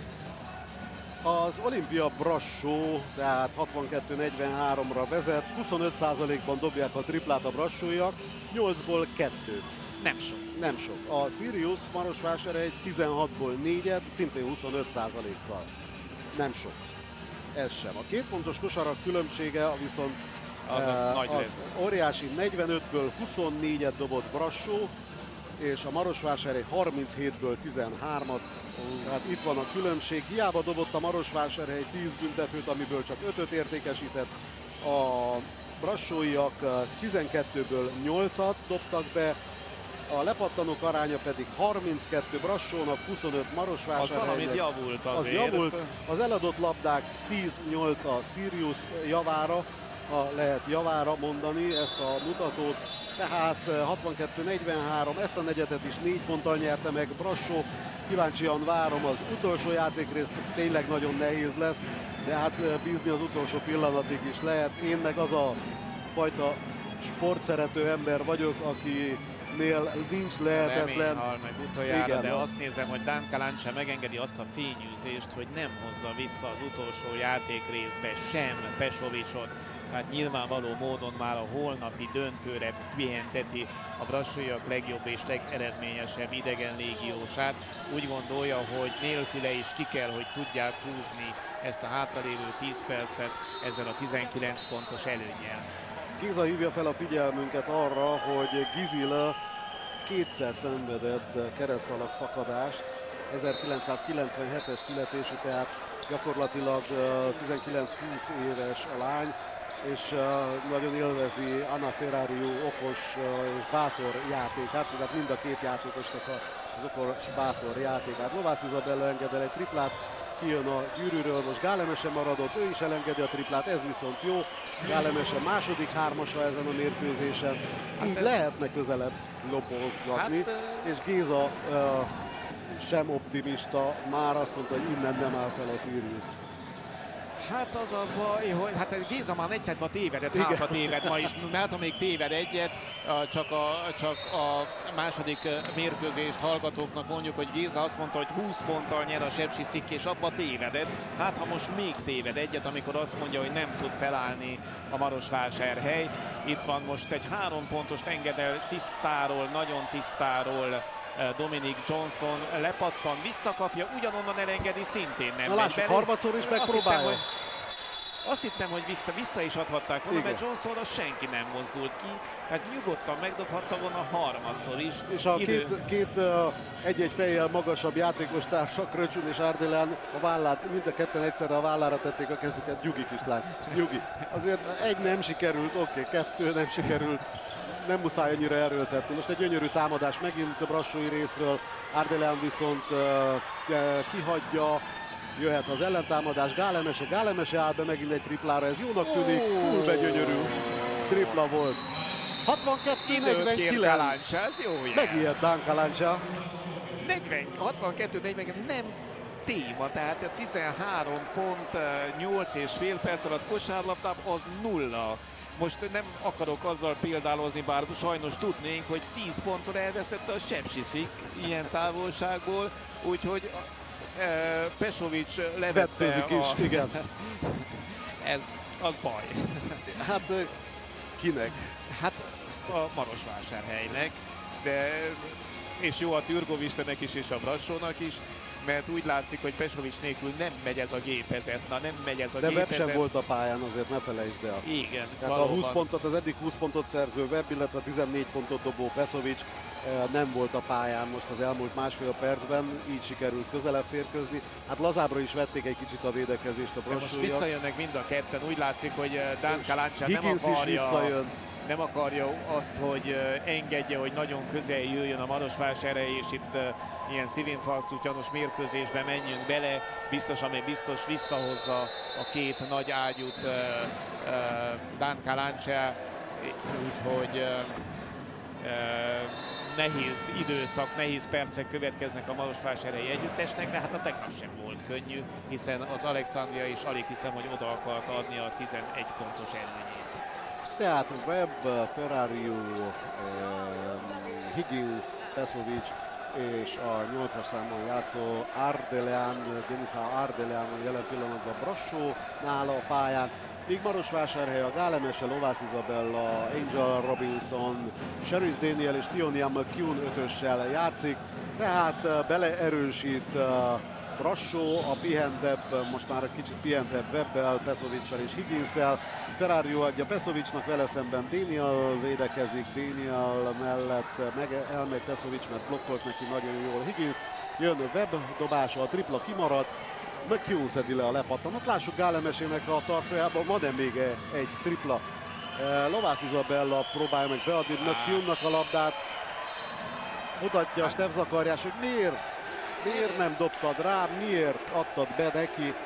Az Olimpia Brassó, tehát 62-43-ra vezet, 25%-ban dobják a triplát a brassóiak, 8-ból 2. Nem sok. Nem sok. A Sirius Marosvásárhely 16-ból 4-et, szintén 25%-kal. Nem sok. Ez sem. A 2 pontos kosarak különbsége viszont az óriási, 45-ből 24-et dobott Brassó, és a Marosvásárhely 37-ből 13-at. Hát itt van a különbség. Hiába dobott a Marosvásárhely 10 büntetőt, amiből csak 5-öt értékesített. A brassóiak 12-ből 8-at dobtak be, a lepattanók aránya pedig 32 Brassónak, 25 Marosvásárhelynek. Az valamit javult azért. Az javult. Az eladott labdák 10-8 a Sirius javára, ha lehet javára mondani ezt a mutatót. Tehát 62-43, ezt a negyedet is 4 ponttal nyerte meg Brassó. Kíváncsian várom az utolsó játékrészt, tényleg nagyon nehéz lesz, de hát bízni az utolsó pillanatig is lehet. Én meg az a fajta sportszerető ember vagyok, akinél nincs lehetetlen. Remény hal meg utoljára, igen, de azt nézem, hogy Dan Kalance megengedi azt a fényűzést, hogy nem hozza vissza az utolsó játékrészbe sem Pesovicsot. Tehát nyilvánvaló módon már a holnapi döntőre pihenteti a brassóiak legjobb és legeredményesebb idegen légiósát. Úgy gondolja, hogy nélküle is ki kell, hogy tudják húzni ezt a hátralévő 10 percet ezzel a 19 pontos előnnyel. Géza hívja fel a figyelmünket arra, hogy Gizila kétszer szenvedett keresztszalag szakadást, 1997-es születésű, tehát gyakorlatilag 19-20 éves a lány, és nagyon élvezi Anna Ferrario okos és bátor játékát, tehát mind a két játékosnak az okos bátor játékát. Lovász Izabella enged el egy triplát, kijön a gyűrűről, most Gálemese maradott, ő is elengedi a triplát, ez viszont jó. Gálemese második hármasra ezen a mérkőzésen, így lehetne közelebb lopózgatni, és Géza sem optimista, már azt mondta, hogy innen nem áll fel a Sirius. Hát az a baj, hogy hát Géza már egyszer ma tévedett, hátra téved ma is, mert még téved egyet, csak a második mérkőzést hallgatóknak mondjuk, hogy Géza azt mondta, hogy 20 ponttal nyer a Sepsisziki, és abba tévedett. Hát ha most még téved egyet, amikor azt mondja, hogy nem tud felállni a Marosvásárhely. Itt van most egy 3 pontost enged el tisztáról, nagyon tisztáról Dominic Johnson, lepattan, visszakapja, ugyanonnan elengedi, szintén nem. Na lássuk, harmadszor is megpróbálja. Azt hittem, hogy vissza is adhatták volna, mert Johnsonra senki nem mozdult ki, tehát nyugodtan megdobhatta volna harmadszor is. És a két egy-egy fejjel magasabb játékos társak, Kröcsün és Ardelán a vállát, mind a ketten egyszerre a vállára tették a kezüket, Gyugi Kislány, Gyugi. Azért egy nem sikerült, oké, 2 nem sikerült, nem muszáj annyira erőltetni. Most egy gyönyörű támadás megint a brassói részről, Ardelán viszont kihagyja, jöhet az ellentámadás, Gálemese áll be megint egy triplára, ez jónak tűnik, full gyönyörű tripla volt. 62-49, ez jó jel. Megijedt Dan Kalancsa. 62-40 nem téma, tehát 13 pont 8,5 perc alatt kosárlabdában az 0. Most nem akarok azzal példálozni, bár sajnos tudnénk, hogy 10 ponton elvesztette a Sepsiszik ilyen távolságból, úgyhogy Pesovic levette is, igen. Ez az baj. Hát kinek? Hát a Marosvásárhelynek, de és jó a Türgovistenek is és a Brassónak is, mert úgy látszik, hogy Pesovic nélkül nem megy ez a gépezet. Na nem megy ez a de gépezet. Webb sem volt a pályán, azért ne felejtsd el. Igen, tehát a 20 pontot, az eddig 20 pontot szerző Webb, illetve 14 pontot dobó Pesovic nem volt a pályán most az elmúlt másfél percben, így sikerült közelebb férkőzni. Hát lazábbra is vették egy kicsit a védekezést a brassóiak. Most visszajönnek mind a ketten, úgy látszik, hogy Dan Kalancsa nem akarja azt, hogy engedje, hogy nagyon közel jöjjön a Marosvásárhely, és itt ilyen szívinfarktus gyanús mérkőzésbe menjünk bele. Biztos, ami biztos visszahozza a két nagy ágyút Dan Kalancsa, úgyhogy nehéz időszak, nehéz percek következnek a Marosvásárhelyi együttesnek, de hát a tegnap sem volt könnyű, hiszen az Alexandria is alig hiszem, hogy oda akarta adni a 11 pontos előnyét. Tehát Webb, Ferrariu, Higgins, Pesovic és a 8-as számon játszó Ardelán, Denisa Ardelán jelen pillanatban Brassónál a pályán. Míg Marosvásárhely a Gálemese, Lovász Izabella, Angel Robinson, Sharice Daniel és Tionia McCune ötössel játszik. Tehát beleerősít Brassó, a pihentebb, most már egy kicsit pihentebb Webbel, Pesovic-sal és Higginssel. Ferrariu adja Pesovicnak, vele szemben Daniel védekezik, Daniel mellett elmegy Pesovic, mert blokkolt neki nagyon jól Higgins. Jön Webb dobása, a tripla kimarad, McCune szedi le a lepattanót. Lássuk Gálemesének a tarsajában, van-e még egy tripla. Lovász Izabella próbálja meg beadni McCune-nak a labdát. Mutatja a Steph Zakariás, hogy miért nem dobtad rá, miért adtad be neki.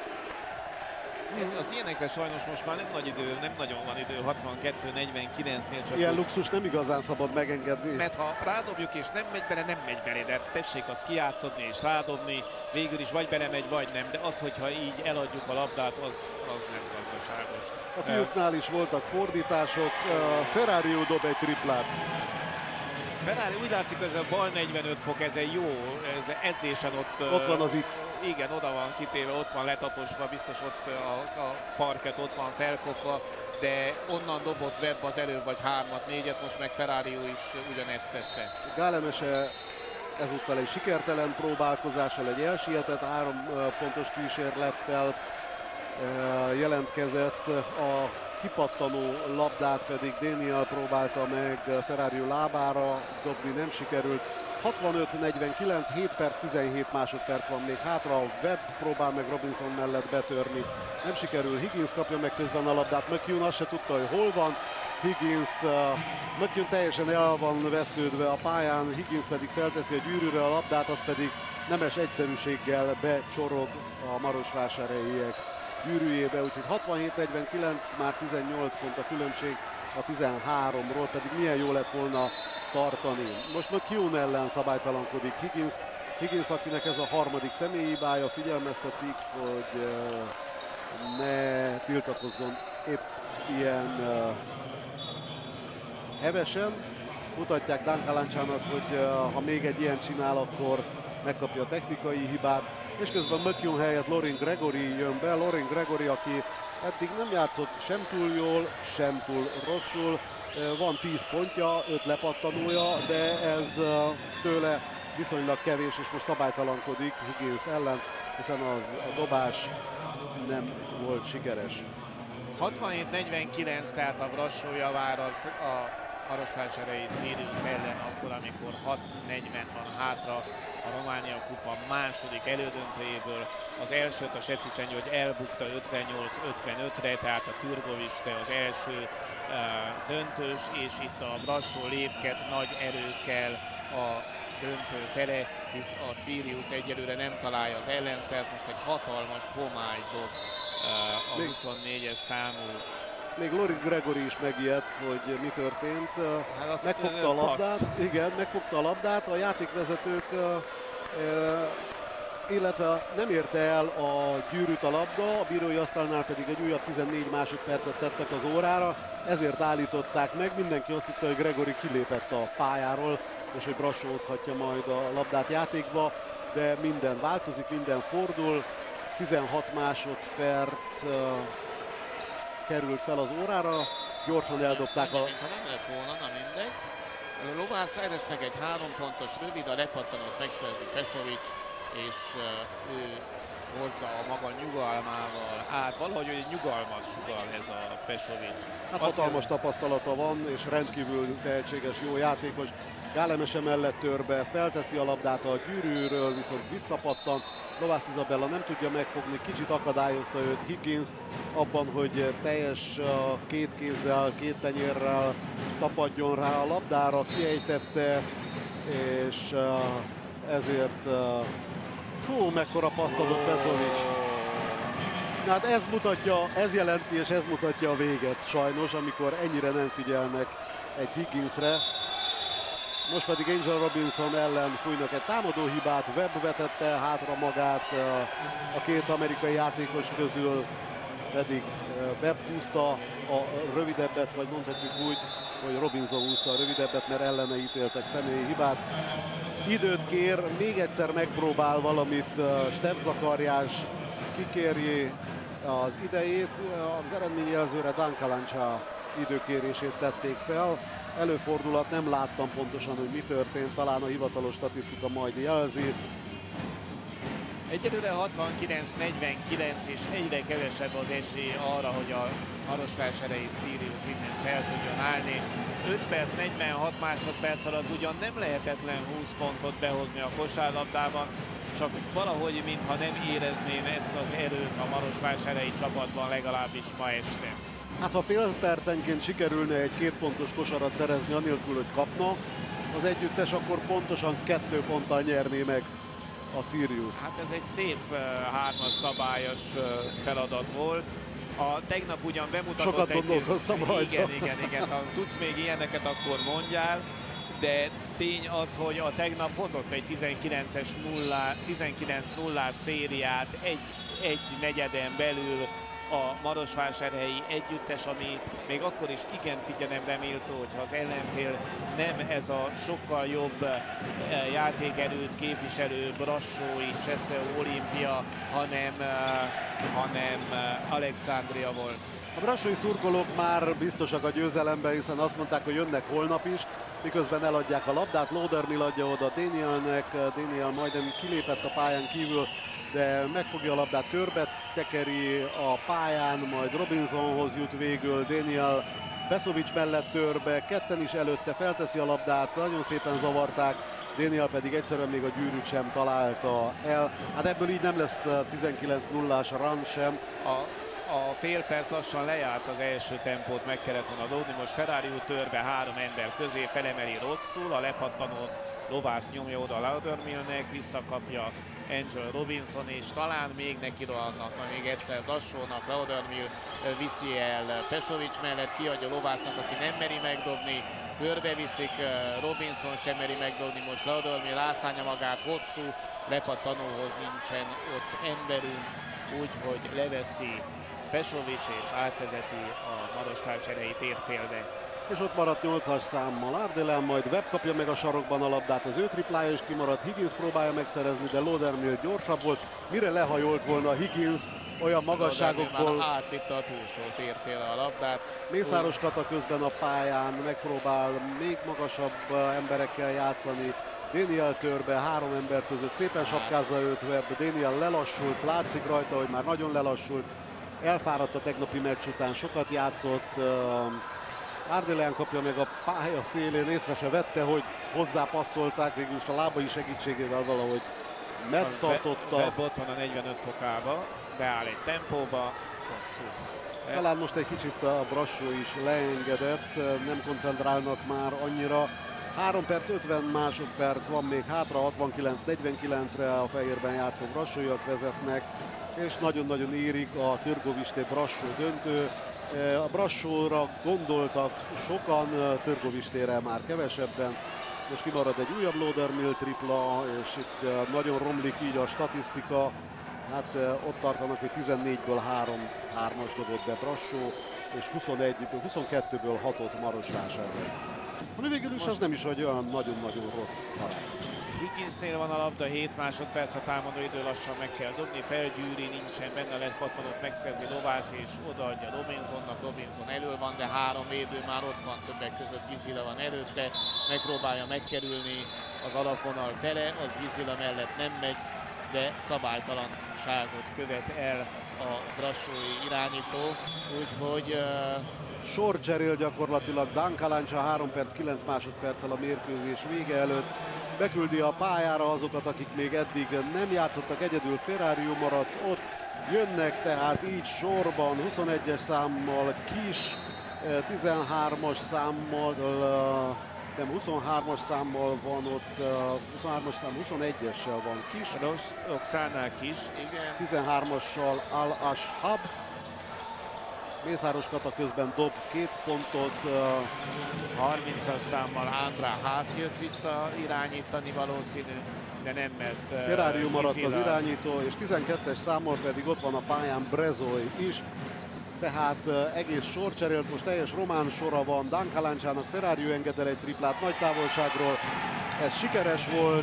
Az ilyenekre sajnos most már nem nagyon van idő 62-49-nél. Csak ilyen luxus nem igazán szabad megengedni. Mert ha rádobjuk és nem megy bele, de tessék azt kijátszodni és rádobni, végül is vagy belemegy, vagy nem, de az, hogyha így eladjuk a labdát, az nem gazdaságos. A fiúknál is voltak fordítások, Ferrariu dob egy triplát. Ferrari úgy látszik, hogy ez a bal 45 fok, ez egy jó, ez edzésen ott van az X. Igen, oda van kitéve, ott van letaposva, biztos ott a parket ott van felkopva, de onnan dobott Webb az előbb vagy 3-4-et, most meg Ferrari is ugyanezt tette. Gálemese ezúttal egy sikertelen próbálkozással, egy elsietett 3 pontos kísérlettel jelentkezett, a kipattanó labdát pedig Daniel próbálta meg Ferrariu lábára dobni, nem sikerült. 65-49, 7 perc, 17 másodperc van még hátra, Webb próbál meg Robinson mellett betörni, nem sikerül, Higgins kapja meg közben a labdát, McCune azt se tudta, hogy hol van, Higgins, McCune teljesen el van vesztődve a pályán, Higgins pedig felteszi a gyűrűre a labdát, az pedig nemes egyszerűséggel becsorog a marosvásárhelyiek gyűrűjébe, úgyhogy 67-49, már 18 pont a különbség a 13-ról, pedig milyen jó lett volna tartani. Most McCune ellen szabálytalankodik Higgins, akinek ez a harmadik személyi hibája, figyelmeztetik, hogy ne tiltakozzon épp ilyen hevesen. Mutatják Dankalancsának, hogy ha még egy ilyen csinál, akkor megkapja a technikai hibát. És közben McCune helyett Lorin Gregory jön be. Lorin Gregory, aki eddig nem játszott sem túl jól, sem túl rosszul. Van 10 pontja, 5 lepattanója, de ez tőle viszonylag kevés, és most szabálytalankodik Higgins ellen, hiszen a dobás nem volt sikeres. 67-49, tehát a Brassó javára a Marosvásárhelyi Sirius ellen, akkor, amikor 6:40 van hátra a Románia kupa második elődöntőjéből. Az elsőt a Sepsiszentgyörgy elbukta 58-55-re, tehát a Turgoviste az első döntős, és itt a Brassó lépked nagy erőkkel a döntő fele, hisz a Sirius egyelőre nem találja az ellenszert, most egy hatalmas homály dob a 24-es számú. Még Lorin Gregory is megijedt, hogy mi történt. Hát megfogta a labdát, igen, megfogta a labdát, a játékvezetők, illetve nem érte el a gyűrűt a labda, a bírói asztalnál pedig egy újabb 14 másodpercet tettek az órára, ezért állították meg. Mindenki azt hitte, hogy Gregory kilépett a pályáról, és hogy Brassó hozhatja majd a labdát játékba, de minden változik, minden fordul. 16 másodperc került fel az órára, gyorsan eldobták a... Ha nem lett volna, na mindegy. Lovász szerez meg egy 3 pontos rövid, a lepattanót megszerzi Pesovics, és ő hozza a maga nyugalmával át. Valahogy egy nyugalmas sugal ez a Pesovics. Hát hatalmas tapasztalata van, és rendkívül tehetséges, jó játékos. Gálemese mellett tör be, felteszi a labdát a gyűrűről, viszont visszapattan. Lovász Izabella nem tudja megfogni, kicsit akadályozta őt Higgins abban, hogy teljes két kézzel, két tenyérrel tapadjon rá a labdára, kiejtette, és ezért mekkora paszt adott Pesovics. Hát ez mutatja, ez jelenti és ez mutatja a véget sajnos, amikor ennyire nem figyelnek egy Higginsre. Most pedig Angel Robinson ellen fújnak egy támadóhibát, Webb vetette hátra magát, a két amerikai játékos közül pedig Webb húzta a rövidebbet, vagy mondhatjuk úgy, hogy Robinson húzta a rövidebbet, mert ellene ítéltek személyi hibát. Időt kér, még egyszer megpróbál valamit Steff Zakariás, kikérje az idejét. Az eredményjelzőre Dankalancsa időkérését tették fel. Előfordulat, nem láttam pontosan, hogy mi történt, talán a hivatalos statisztika majd jelzi. Egyelőre 69-49, és egyre kevesebb az esély arra, hogy a Marosvásárhelyi Sirius innen fel tudjon állni. 5 perc 46 másodperc alatt ugyan nem lehetetlen 20 pontot behozni a kosárlabdában, csak valahogy mintha nem érezném ezt az erőt a Marosvásárhelyi csapatban, legalábbis ma este. Hát ha fél percenként sikerülne egy 2 pontos kosarat szerezni anélkül, hogy kapna az együttes, akkor pontosan 2 ponttal nyerné meg a Sirius. Hát ez egy szép 3-as szabályos feladat volt. Tegnap ugyan bemutatott sokat gondolkoztam rajta. Igen. Ha tudsz még ilyeneket, akkor mondjál. De tény az, hogy a tegnap hozott egy 19-0-ás szériát egy negyeden belül a Marosvásárhelyi együttes, ami még akkor is igen figyelemre méltó, hogyha az ellenfél nem ez a sokkal jobb játékerőt képviselő brassói Cseszeu Olimpia, hanem Alexandria volt. A brassói szurkolók már biztosak a győzelemben, hiszen azt mondták, hogy jönnek holnap is, miközben eladják a labdát. Laudermill adja oda Danielnek, Daniel majdnem kilépett a pályán kívül, de megfogja a labdát, körbe tekeri a pályán, majd Robinsonhoz jut végül Daniel, Pesovics mellett törbe, ketten is előtte, felteszi a labdát, nagyon szépen zavarták, Daniel pedig egyszerűen még a gyűrűt sem találta el. Hát ebből így nem lesz 19-0-ás run sem. A fél perc lassan lejárt, az első tempót meg kellett volna dobni. Most Ferrari törbe 3 ember közé, felemeli rosszul, a lepattanó Lovász nyomja oda Laudermillnek, visszakapja Angel Robinson, és talán még neki rohannak, még egyszer Brassónak. Laudermill viszi el Pesovics mellett, kiadja Lovásznak, aki nem meri megdobni, körbeviszik, Robinson sem meri megdobni, most Laudermill rászánja magát, hosszú lepattanóhoz nincsen ott emberünk, úgyhogy leveszi Pesovics és átvezeti a Marosvásárhelyi térfélbe. És ott maradt 8-as számmal Ardelán, majd Webb kapja meg a sarokban a labdát, az ő triplája is kimaradt, Higgins próbálja megszerezni, de Laudermill gyorsabb volt, mire lehajolt volna Higgins olyan magasságokból. Már átvitte a túlsó térfélre a labdát. Mészáros Kata közben a pályán megpróbál még magasabb emberekkel játszani. Daniel Törbe 3 ember között szépen sapkázza őt Webb, Daniel lelassult, látszik rajta, hogy már nagyon lelassult. Elfáradt a tegnapi meccs után, sokat játszott. Ardelán kapja meg a pálya szélén, észre se vette, hogy hozzá passzolták, végülis a lábai segítségével valahogy megtartotta. Webb ott van a 45 fokába, beáll egy tempóba, hosszú. Talán most egy kicsit a Brassó is leengedett, nem koncentrálnak már annyira. 3 perc 50 másodperc van még hátra, 69-49-re a fehérben játszó brassóiak vezetnek, és nagyon-nagyon érik a Târgoviște-Brassó döntő. A Brassóra gondoltak sokan, Târgovistére már kevesebben. Most kimarad egy újabb Laudermill tripla, és itt nagyon romlik így a statisztika. Hát ott tartanak, hogy 14-ből 3-as dobott be Brassó, és 22-ből 6-ot Marosvásárhely. Ami végül is az nem is olyan nagyon-nagyon rossz talán. Higginsnél van a labda, 7 másodperc a támadó idő, lassan meg kell dobni, felgyűri, nincsen benne, lesz pattanót megszerzi Lovász és odaadja Robinsonnak, Robinson elől van, de 3 védő már ott van, többek között Gizila van előtte, megpróbálja megkerülni az alapvonal fele, az Gizila mellett nem megy, de szabálytalanságot követ el a brassói irányító, úgyhogy Sor cserél gyakorlatilag Dan Kalancsa 3 perc 9 másodperccel a mérkőzés vége előtt. Beküldi a pályára azokat, akik még eddig nem játszottak, egyedül Ferrariu maradt ott. Jönnek tehát így sorban 21-es számmal Kis, 13-as számmal, nem 23-as számmal van ott, 23-as szám 21-essel van Kis. Oksánál Kis, igen. 13-assal Al-Ashab. Mészáros Kata közben dob 2 pontot. 30-as számmal Andrá Hász jött vissza irányítani valószínű, de nem, mert Ferrariu maradt az irányító, és 12-es számmal pedig ott van a pályán Brezoly is. Tehát egész sor cserélt, most teljes román sora van. Dan Kalancsának Ferrariu enged el egy triplát nagy távolságról. Ez sikeres volt.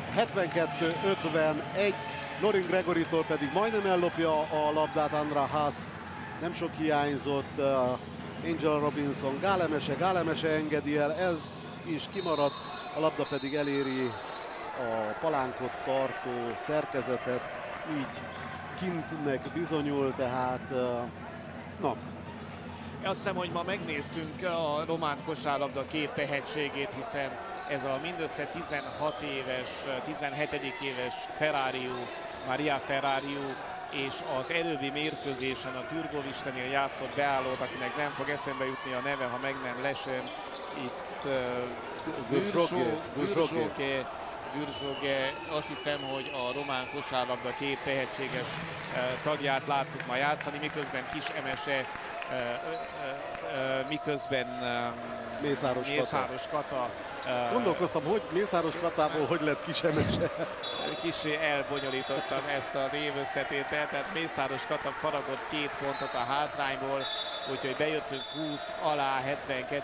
72-51. Lorin Gregoritól pedig majdnem ellopja a labdát Andrá Hász. Nem sok hiányzott, Angel Robinson Gálemese engedi el, ez is kimarad, a labda pedig eléri a palánkot tartó szerkezetet, így kintnek bizonyul, tehát na. Azt hiszem, hogy ma megnéztünk a román kosárlabda 2 tehetségét, hiszen ez a mindössze 16 éves, 17. éves Ferrariu, Maria Ferrariu, és az előbbi mérkőzésen a Târgovistenél játszott beállót, akinek nem fog eszembe jutni a neve, ha meg nem lesem. Itt Gyurzsóge, azt hiszem, hogy a román kosárlabda 2 tehetséges tagját láttuk ma játszani, miközben Kis Emese, miközben Mészáros Kata. Gondolkoztam, hogy Mészáros Katából hogy lett Kis Emese. Kicsi elbonyolítottam ezt a névösszetételt, tehát Mészáros Kata faragott 2 pontot a hátrányból, úgyhogy bejöttünk 20 alá, 72-53,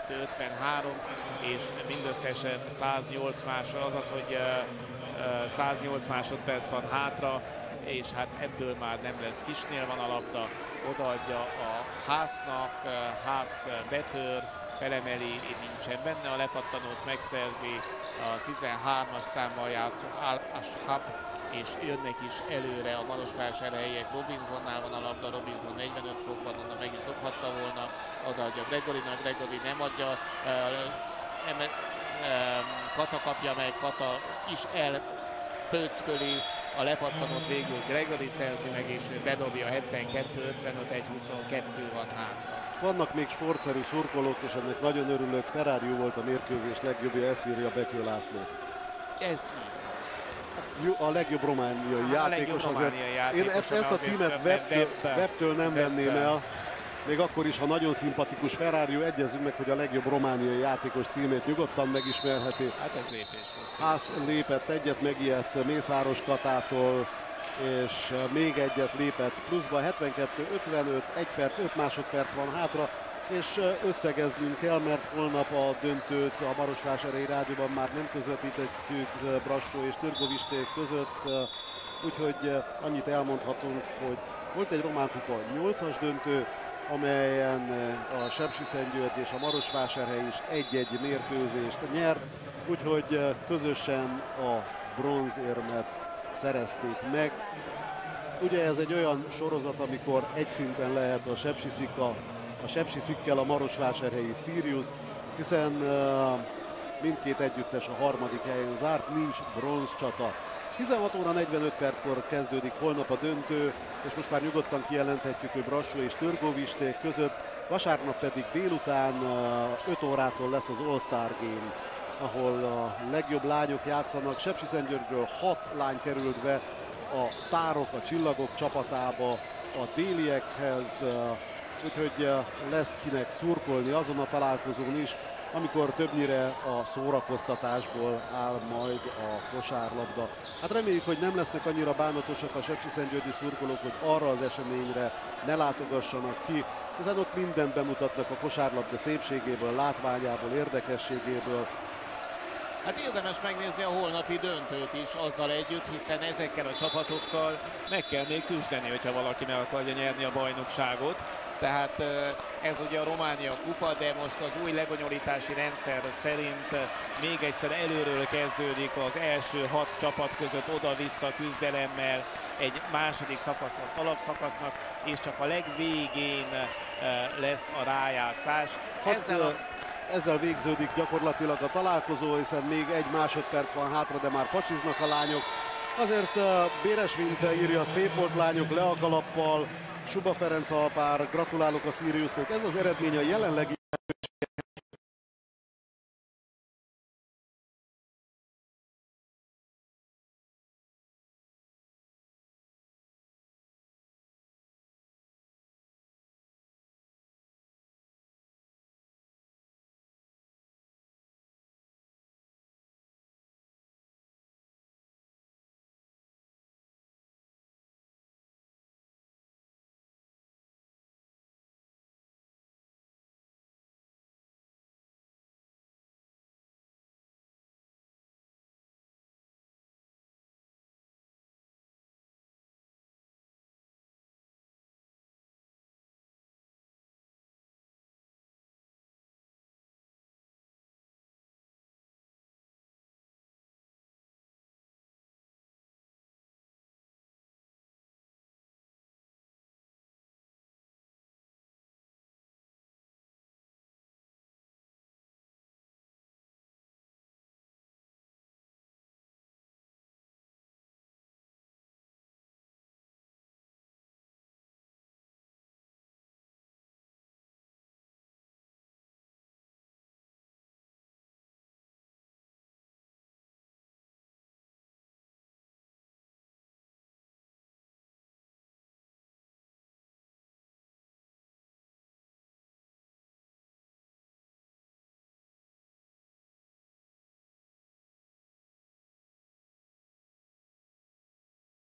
és mindösszesen 108 másodperc, azaz, hogy 108 másodperc van hátra, és hát ebből már nem lesz. Kisnél van a labda, odaadja a Hásznak, Hász betör, felemeli, nincsen benne, a lepattanót megszerzi a 13-as számmal játszó Al-Ashab, és jönnek is előre a Marosvásárhelyiek. Robinsonnál van a labda, Robinson 45 fokban, onnan meg is dobhatta volna, odaadja Gregorinak, Gregori nem adja, Kata kapja meg, Kata is elpöcköli a lepattanót, végül Gregori szerzi meg, és ő bedobja 72-55, 1-22 van hátra. Vannak még sportszerű szurkolók, és ennek nagyon örülök. Ferrariu volt a mérkőzés legjobbja, ezt írja Bekő László. Ez a legjobb romániai játékos azért. Én ezt a címet Webtől nem venném el. Még akkor is, ha nagyon szimpatikus Ferrariu, egyezünk meg, hogy a legjobb romániai játékos címét nyugodtan megismerheti. Hát ez lépés volt. Hász lépett egyet, megijedt Mészáros Katától, és még egyet lépett pluszba. 72-55, 1 perc, 5 másodperc van hátra, és összegeznünk kell, mert holnap a döntőt a Marosvásárhelyi Rádióban már nem közvetítettük Brassó és Târgoviszték között, úgyhogy annyit elmondhatunk, hogy volt egy román kupa 8-as döntő, amelyen a Sepsiszentgyörgy és a Marosvásárhely is egy-egy mérkőzést nyert, úgyhogy közösen a bronzérmet szerezték meg. Ugye ez egy olyan sorozat, amikor egy szinten lehet a Sepsiszikkel a Marosvásárhelyi Sirius, hiszen mindkét együttes a harmadik helyen zárt, nincs bronzcsata. 16 óra 45 perckor kezdődik holnap a döntő, és most már nyugodtan kijelenthetjük, hogy Brassó és Târgoviszték között, vasárnap pedig délután 5 órától lesz az All-Star Game, ahol a legjobb lányok játszanak. Sepsiszentgyörgyről 6 lány került be a sztárok, a csillagok csapatába, a déliekhez, úgyhogy lesz kinek szurkolni azon a találkozón is, amikor többnyire a szórakoztatásból áll majd a kosárlabda. Hát reméljük, hogy nem lesznek annyira bánatosak a sepsiszentgyörgyi szurkolók, hogy arra az eseményre ne látogassanak ki, hiszen ott mindent bemutatnak a kosárlabda szépségéből, látványából, érdekességéből. Hát érdemes megnézni a holnapi döntőt is azzal együtt, hiszen ezekkel a csapatokkal meg kell még küzdeni, hogyha valaki meg akarja nyerni a bajnokságot. Tehát ez ugye a Románia kupa, de most az új lebonyolítási rendszer szerint még egyszer előről kezdődik az első 6 csapat között oda-vissza küzdelemmel egy második szakasz az alapszakasznak, és csak a legvégén lesz a rájátszás. Ezzel végződik gyakorlatilag a találkozó, hiszen még 1 másodperc van hátra, de már pacsiznak a lányok. Azért Béres Vince írja, szép volt lányok, le a kalappal, Suba Ferenc Alpár, gratulálok a Siriusnak. Ez az eredmény a jelenlegi